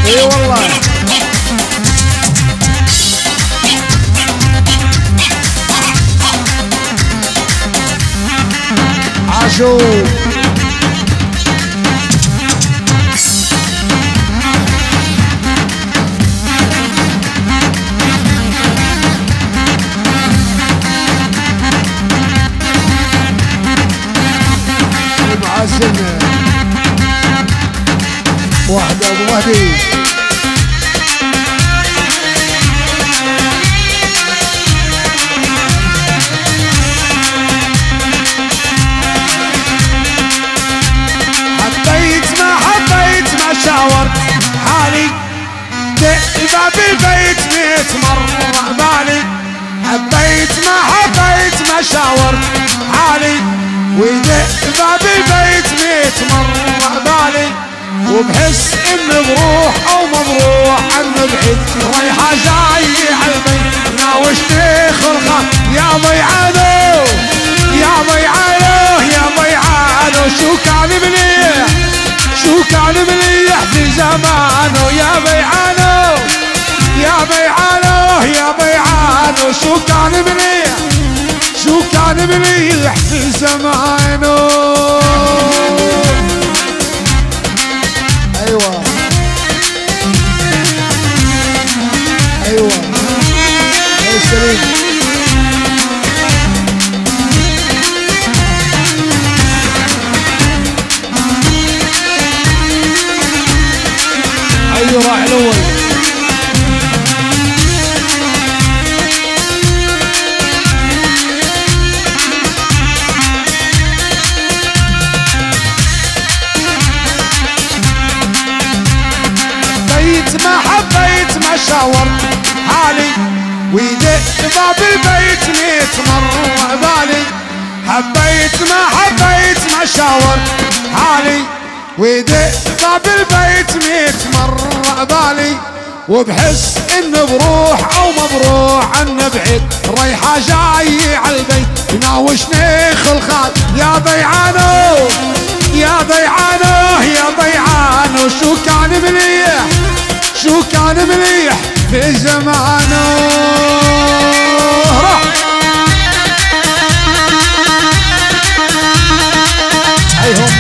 اي والله عاشو معزم واحد ابو مهدي شاورت حالي دق باب البيت 100 مرة بالي حبيت ما حبيت ما شاورت حالي ودق باب البيت 100 مرة بالي وبحس ان بروح او مبروح عن بعيد رايحة جاي عالبيت ناوش تخلخه يا ضيعانو يا ضيعانو يا ضيعانو شو كان منيح شو كان مليح في زمانه يا بيعانو يا بيعانو يا بيعانو شو كان مليح شو كان مليح في زمانه ايوه ايوه يا سليم ايوه راح الاول بيت ما حبيت ما شاورت حالي ويدق باب البيت 100 مرة بالي حبيت ما حبيت ما شاورت حالي ويدق باب البيت 100 مرة بالي وبحس ان بروح او مبروح عنا بعيد رايحة جاي عالبيت ناوشني خلخال يا ضيعانو يا ضيعانو يا ضيعانو شو كان مليح شو كان مليح في زمانه هيهم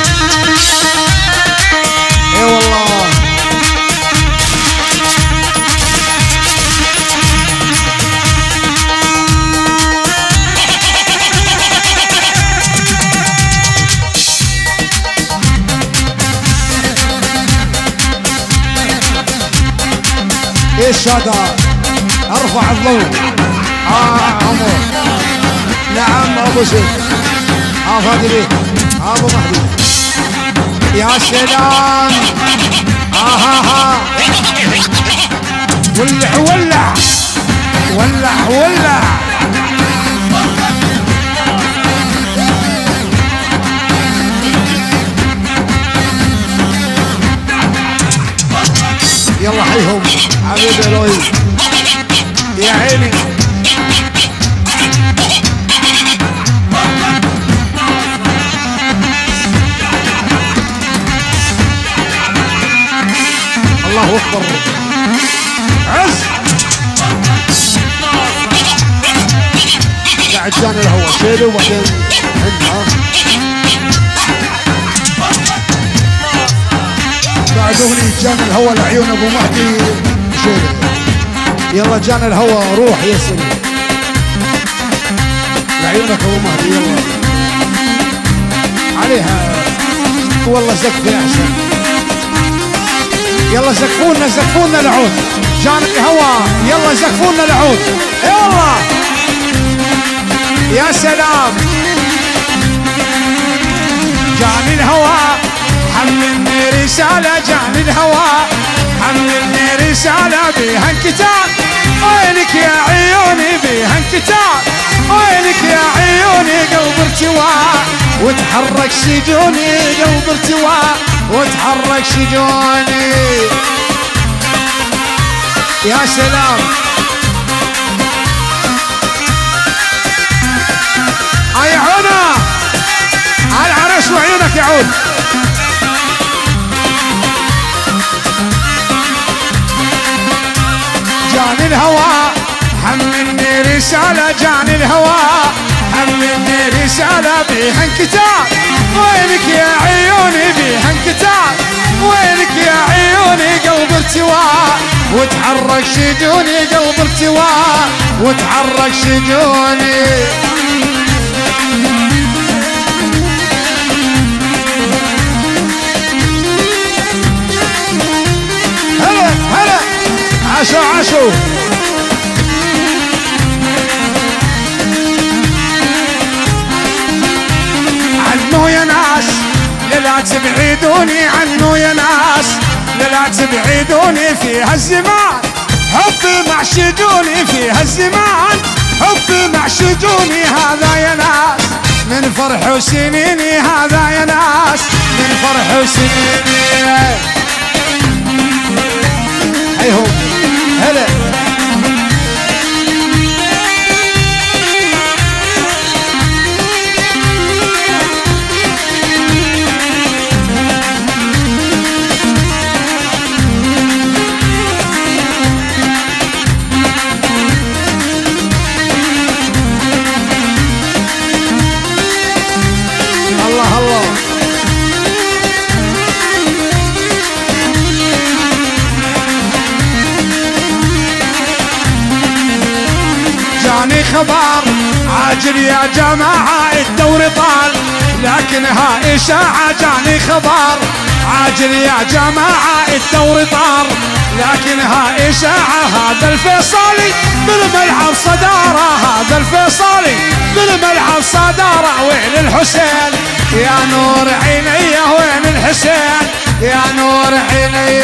اي والله ايش هذا ارفع الضوء عمر نعم ابو زيد فادي بيه ابو مهدي يا سلام ها ولع ولع ولع ولع يلا حيهم حبيبي لوي يا عيني الله اكبر عز قاعد جاني الهواء شيله وبعدين بعد اغنية جانا الهوى لعيون ابو مهدي شيله يلا جانا الهوى روح يا سيدي لعيونك ابو مهدي يلا عليها والله زكي احسن يلا زكفونا زكفونا العود جانا الهوى يلا زكفونا العود يلا يا سلام جاني الهوى حملني رسالة جاني الهوى حملني رسالة بيها انكتاب وينك يا عيوني بيها انكتاب وينك يا عيوني قلب ارتواء وتحرك شجوني قلب ارتواء وتحرك شجوني يا سلام اي عنا العرس وعيونك يعود رسالة جاني الهوى حملني رسالة بيها انكتاب وينك يا عيوني بيها انكتاب وينك يا عيوني قلب ارتواء وتحرك شجوني قلب ارتواء وتحرك شجوني هلا هلا عاشوا عاشوا عنه يا ناس لا تبعدوني عنه يا ناس لا تبعدوني في هالزمان حبي معشقوني في هالزمان حبي معشقوني هذا يا ناس من فرح وسنيني هذا يا ناس من فرح وسنيني هيهم هلا الله الله جاني خبر عاجل يا جماعة الدور طال لكنها إشاعة جاني خبر عاجل يا جماعة الدور طال لكنها إشاعة هذا الفيصلي بالملعب صدارة هذا الفيصلي بالملعب صدارة وين الحسين يا نور عيني وين الحسين يا نور عيني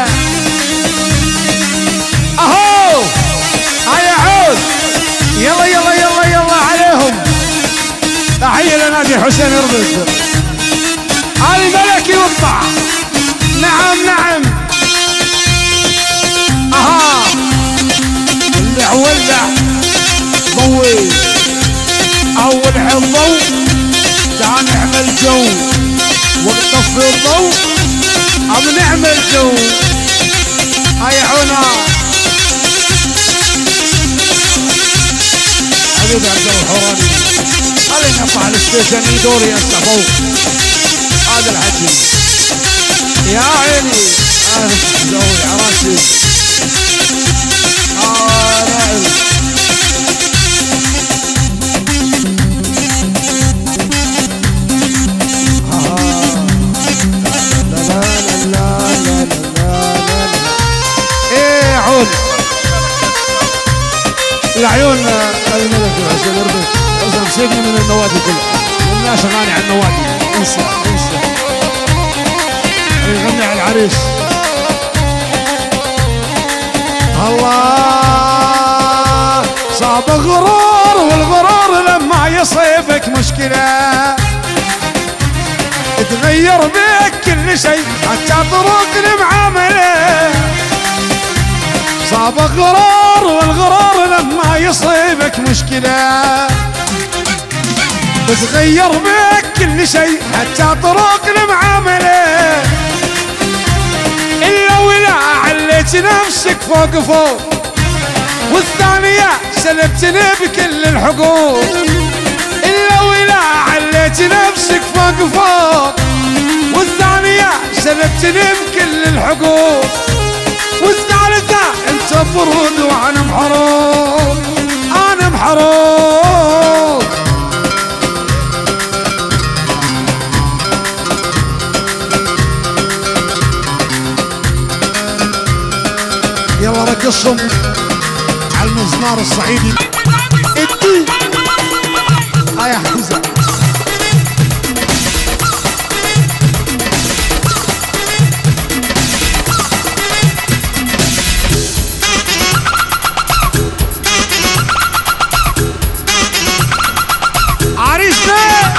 اهو هيا عود يلا يلا يلا يلا عليهم تحية لنادي حسين ربز الملكي والطع نعم نعم اها ولع ولع ضوي اول الضوء تعال نعمل جو ونطفي الضوء ام نعمل جو هيا عنا حبيبي عبد الحوراني خلينا نطلع الستيشن دوري هسه فوق هذا الحكي يا عيني زوي عراسي نعم ايه عود العيون الملك حسين ربز اذا مسكني من النوادي كلها والناس اغاني عن النوادي انسى انسى يغني على العريس الله صاب غرور والغرور لما يصيبك مشكلة تغير بك كل شيء حتى طرق المعاملة صاب غرور والغرور لما يصيبك مشكلة تغير بك كل شيء حتى طرق المعاملة إلا ولا عليت نفسك فوق فوق والثانية سلبتني بكل الحقوق إلا ولا عليت نفسك فوق فوق والثانية سلبتني بكل الحقوق والثالثة انت برود وانا محروق انا محروق يلا رقصهم على المزمار الصعيدي ادي يا حمزة عريسنا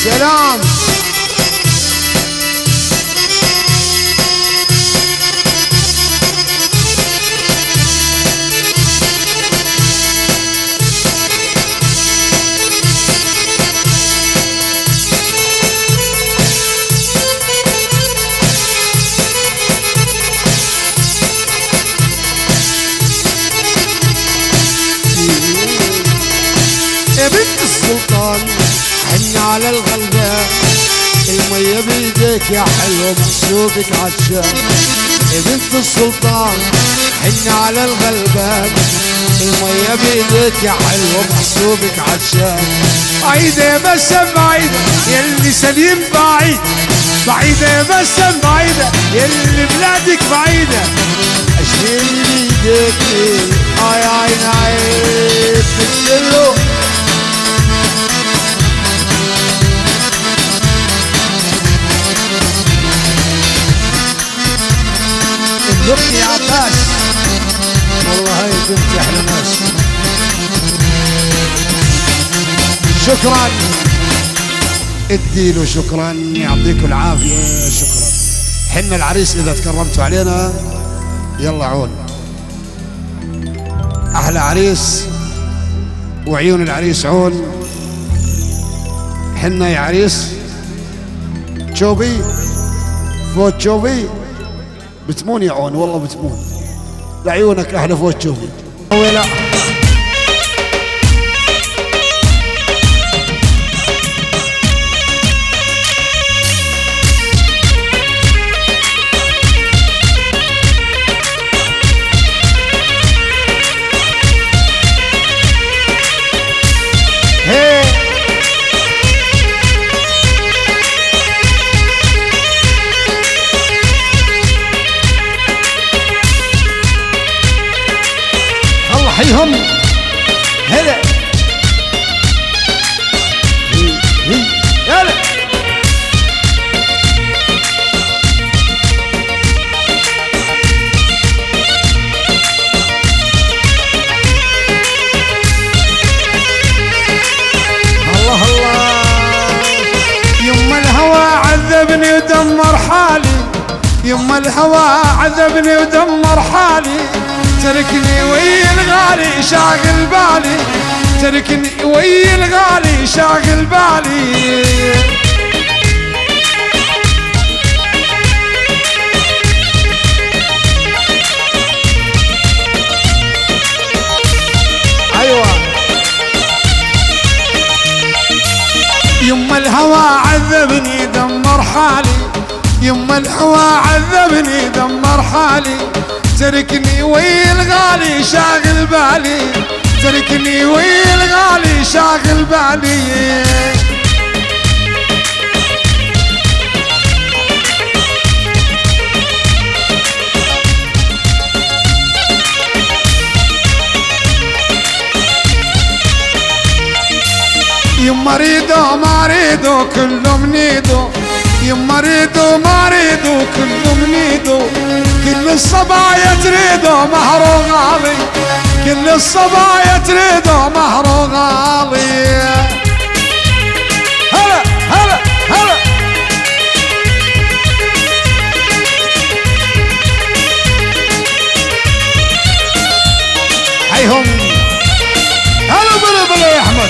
سلام. يا بنت السلطان حني على الغلبة، المية بيديك يا حلوة محسوبك عطشان. يا بنت السلطان حني على الغلبة، المية بيديك يا حلوة محسوبك عطشان. بعيدة بس بعيدة يلي سليم بعيد، بعيدة بس بعيدة يلي بلادك بعيدة. اشيل بيديك اي عين عين بتقله اختي يا عباس، والله هاي بنتي احلى ناس. شكرا اديله شكرا يعطيكم العافيه. شكرا. حنا العريس اذا تكرمتوا علينا يلا عون. احلى عريس وعيون العريس عون. حنا يا عريس تشوبي فوت تشوبي بتمون يا عون، والله بتمون لعيونك احلى فوت تشوفي. ولا حيهم هلا يلا الله الله. يما الهوى عذبني ودمر حالي، يما الهوى عذبني ودمر حالي. تركني ويا الغالي شاغل بالي، تركني ويا الغالي شاغل بالي. ايوه. يما الهوى عذبني دمر حالي، يما الهوى عذبني دمر حالي. تركني ويا الغالي شاغل بالي، تركني ويا الغالي شاغل بالي. يما ريدو ما ريدو كلهم نيدو، يما ريدو ما ريدو كلهم نيدو. كل الصبايا تريدو مهر غالي، كل الصبايا تريدو مهر غالي. هلا هلا هلا حيهم. هلا بلا بلا يا احمد.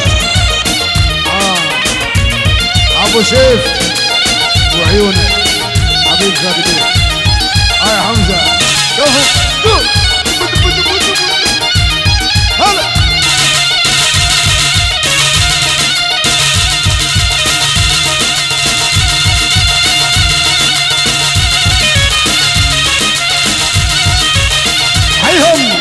ابو سيف وعيونك حبيب ثابتين. يا حمزه شوفوا هلا حيهم.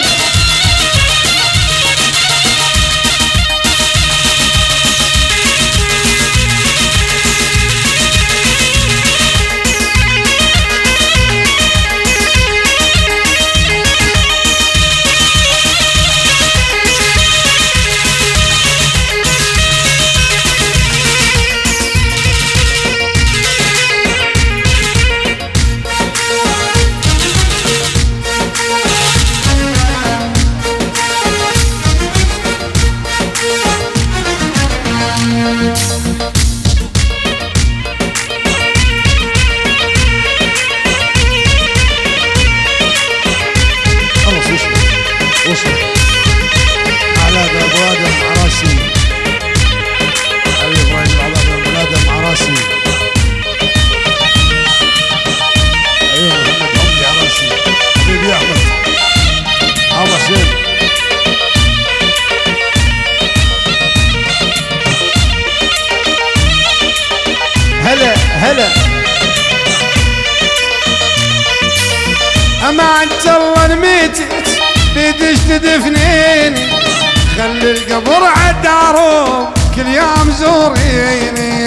ميتت بيدش تدفنيني خلي القبر عالداروب كل يوم زوريني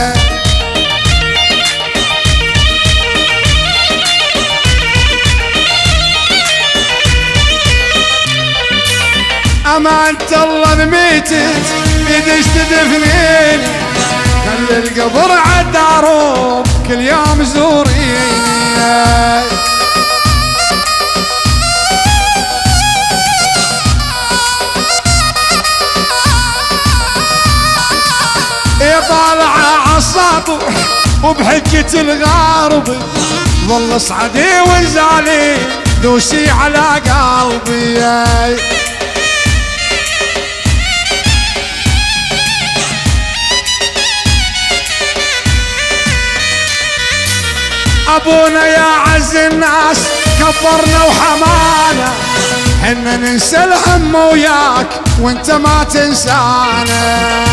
أمانة الله ميتت بيدش تدفنيني خلي القبر عالداروب كل يوم زوريني طالعة عالسطح وبحجة الغرب ظل اصعدي وانزالي دوسي على قلبي ابونا يا عز الناس كبرنا وحمانا حنا ننسى الهم وياك وانت ما تنسانا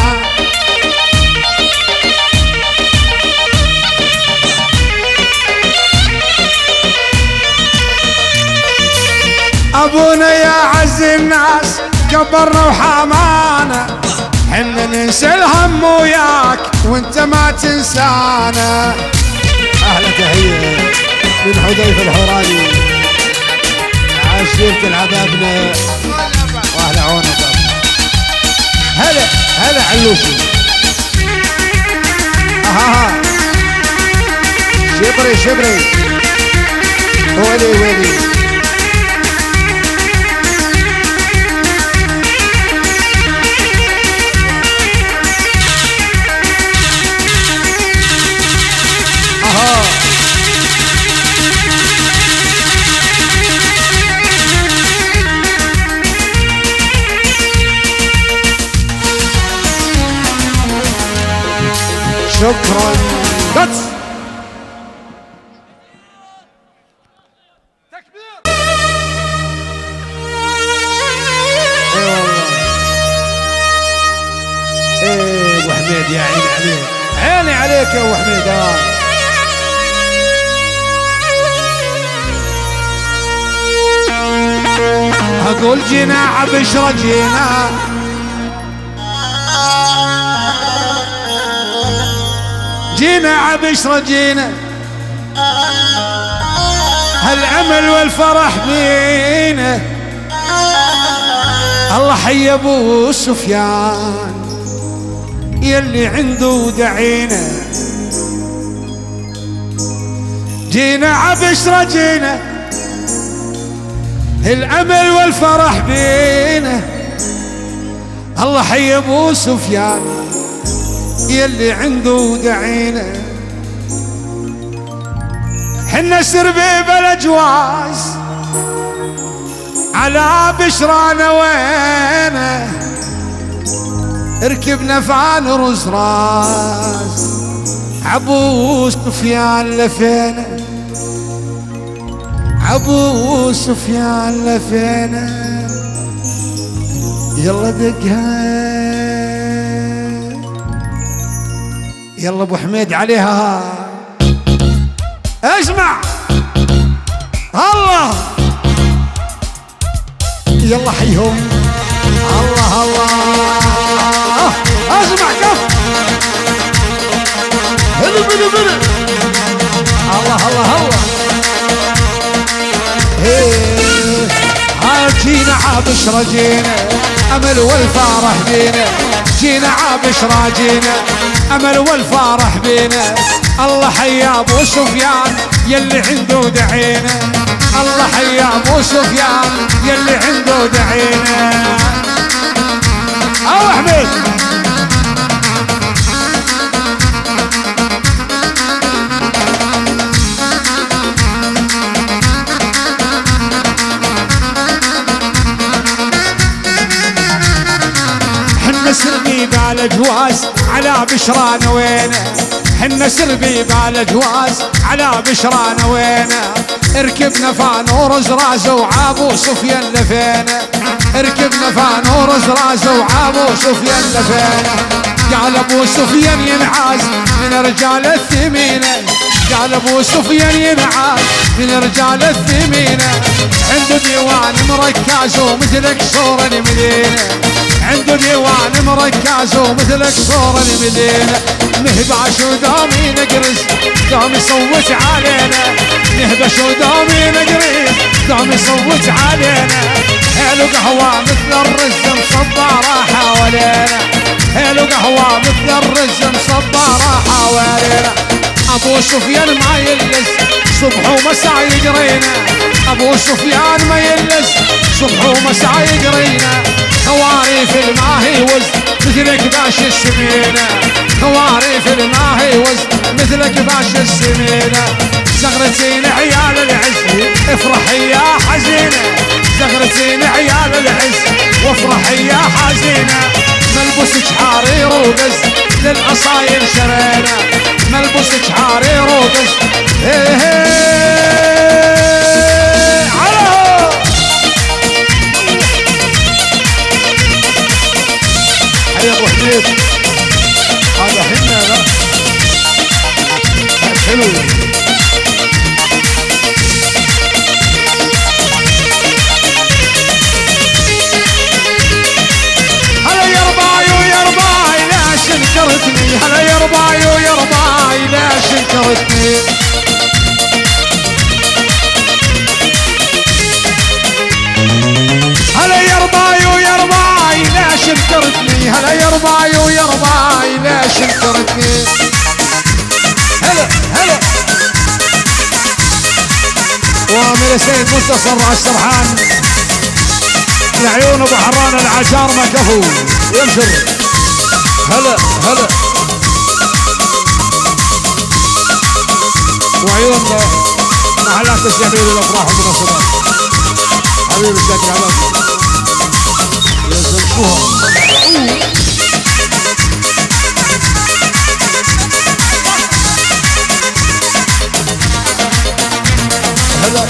ابونا يا عز الناس كبرنا وحمانا حنا ننسى الهم وياك وانت ما تنسانا اهلا تحيه من حذيفه الحوراني عاشرة العبابنه واهلا عونك هلا هلا علوشي شبري شبري ويلي ويلي شكرا بس تكبير اي والله ايه ابو حميد يا عيني عليك عيني عليك يا ابو حميد اقول جينا عبشرة جينا جينا عبشرة جينا هالامل والفرح بينا الله حي ابو سفيان يلي عنده دعينا جينا عبشرة جينا الامل والفرح بينا الله حي ابو سفيان يلي عنده دعينا حنا سربي بلا جواز على بشرانا وينه ركبنا فان رز راس عبو سفيان لفينا عبو سفيان لفينا يلا دقها يلا ابو حميد عليها اسمع الله يلا حيهم الله الله اسمع كف هلو بلو بلو الله الله الله جينا عبشرة جينا امل والفرح بينا جينا عبشرة جينا امل والفرح بينا الله حيا ابو سفيان يلي عنده دعينا الله حيا ابو سفيان يلي عنده دعينا ابو حميد سربي بالجواز على بشران وينه حنا سربي بالجواز على بشران وينه ركبنا فانور زراز وعابو سفيان لفينا ركبنا فانور زراز وعابو سفيان لفينا قال ابو سفيان ينعاز من رجال الثمينه قال ابو سفيان ينعاز من رجال الثمينه عند مركز ومثلك صور المدينة، عنده ديوان مركز ومثلك صور المدينة. نهبش ودومي نقرز دوم يصوت علينا، نهبش ودومي نقرز دوم يصوت علينا. هلو قهوة مثل الرز مصبرة حوالينا، هلو قهوة مثل الرز مصبرة حوالينا. ابو سفيان ما يلز صبح ومساء يقرينا، ابو سفيان ما يلز صبح ومساء يقرينا. خواريف الماهي وز مثلك باش السمينة، خواريف الماهي وز مثلك باش السمينة. زغرتين عيال العز افرحي يا حزينة، زغرتين عيال العز وافرحي يا حزينة. ملبوسك حرير وقز للأصايل شرينا، ملبوسك حرير وقز علو. حي ابو حميد هذا حنا لا حلو. شنكرتني هلا يا رباي ويا رباي لا شنكرتني. هلا يا رباي ويا رباي لا شنكرتني، هلا يا رباي ويا رباي لا شنكرتني. هلا هلا وامير سيد منتصر السرحان، العيون ابو حران العشار ما كفو يمشر. هلا هلا وعيون محلات الجميل والافراح والمناسبات. حبيبي الشيخ العباد يزلفوها. هلا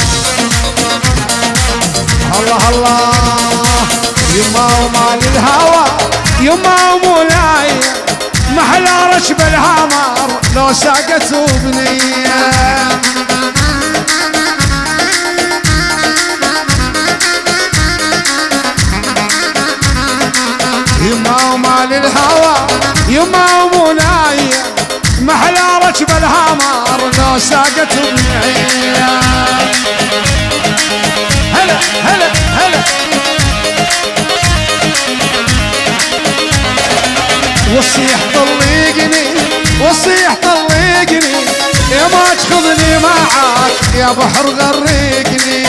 الله الله يما ومال الهوى يما ومولاي محلى رشب الهامر لو ساقت بنيه. يما ومال الهوى يما ومولاي محلى رشب الهامر لو ساقت بنيه. هلا هلا هلا وصيح طلقني وصيح طلقني يا ما تخذني معاك يا بحر غرقني.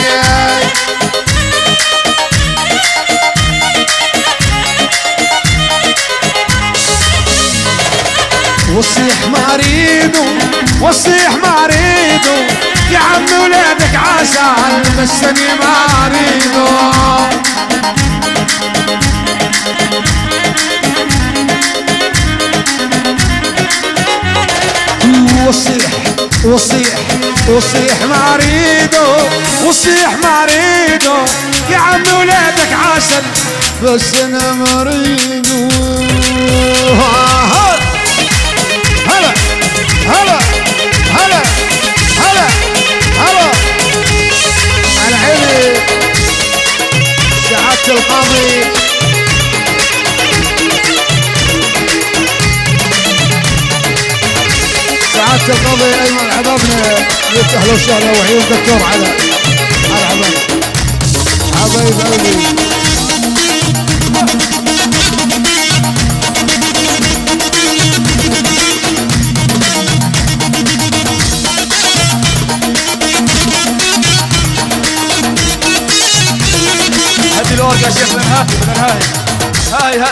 وصيح ما اريدو وصيح ما اريدو يا عم ولادك عسل بس اني ما اريدو. وصيح وصيح وصيح ما اريدو وصيح ما اريدو يا عم ولادك عسل بس انا ما اريدو. هلا هلا هلا هلا هلا على عيني سعادة القاضي سعادة القاضي ايمن حبابنا لك اهلا وسهلا وعيون دكتور على حبايب قلبي. هدي الورقة يا شيخ من هاي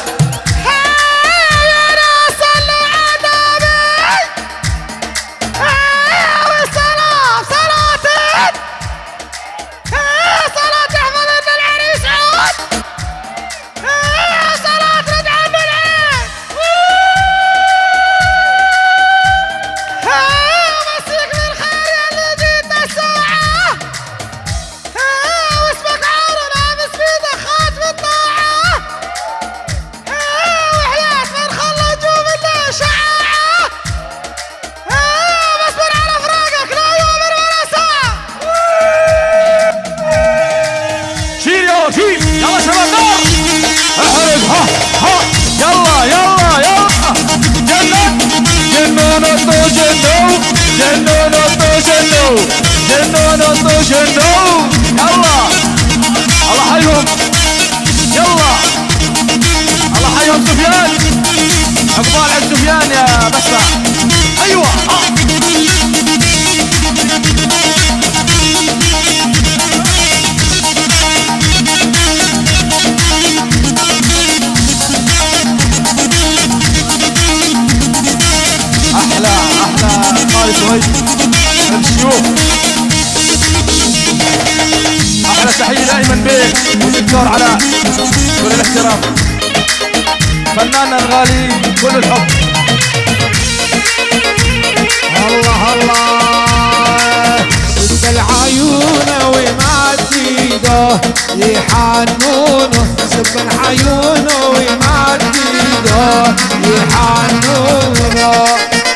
فوق شيل يلا شباب دور احرز ها ها يلا يلا يلا جنون جنون جنون جنون جنون جنون جنون يلا الله حيهم يلا الله حيهم سفيان عقبال عند سفيان يا بسة ايوه احلى خالد سويد الشيوخ احلى تحيه لايمن بيك والدكتور علاء كل الاحترام فناننا الغالي كل الحب الله الله سد العيون وما تيده يحنونه سب العيون وما تيده يحنونه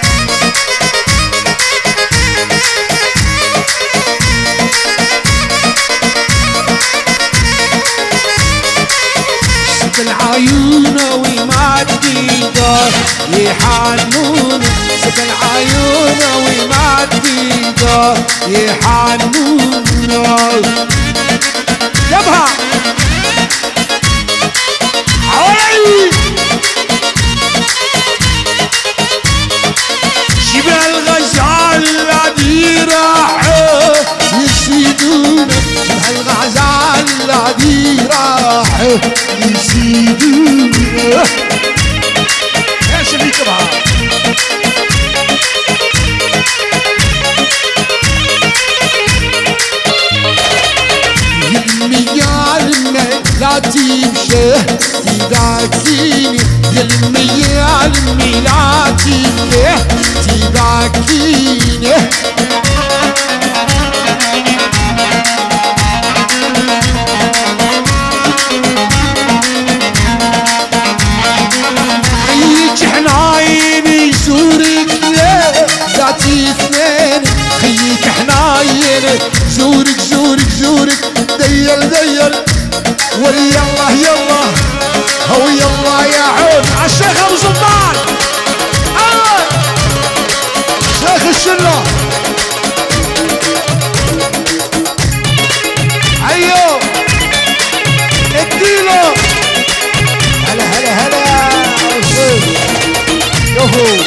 العيون وما تقدر يحنون سب العيون وما تقدر يحنون جبهة عوي شبه الغزال الذي راح يسيدون شبه الغزال الذي راح يسيدون ايش اللي تبعها يمي يا المي لا تمشي تذاكيني يمي يا المي لا تمشي تذاكيني خيك حناين زورك زورك زورك ديل ديل ويلا يلا هو يلا يا عود عالشيخ ابو سلطان شيخ الشله ايوه اديله هلا هلا هلا يوهو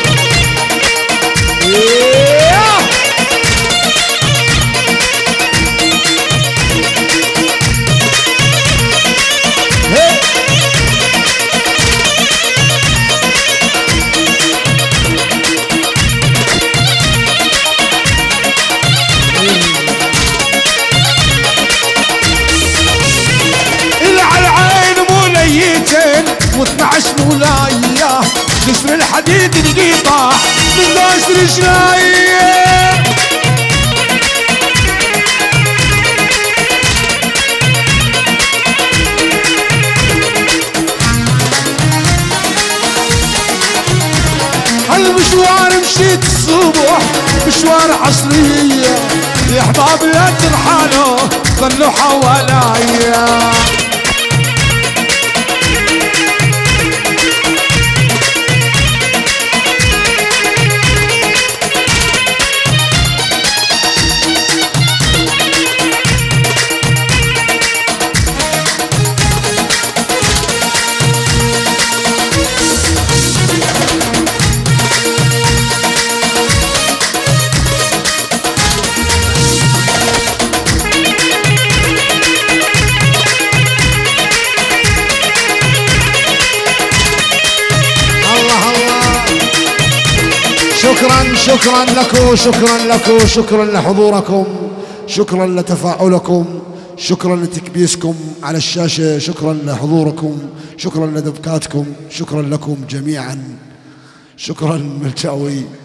و12 مولاية جسر الحديد انقطع من ناس رجلاية هالمشوار مشيت الصبح مشوار عصرية يا احباب لا ترحلوا ظلوا حواليا شكرا لكم شكرا لكم شكرا لحضوركم شكرا لتفاعلكم شكرا لتكبيسكم على الشاشة شكرا لحضوركم شكرا لدبكاتكم شكرا لكم جميعا شكرا ملتاوي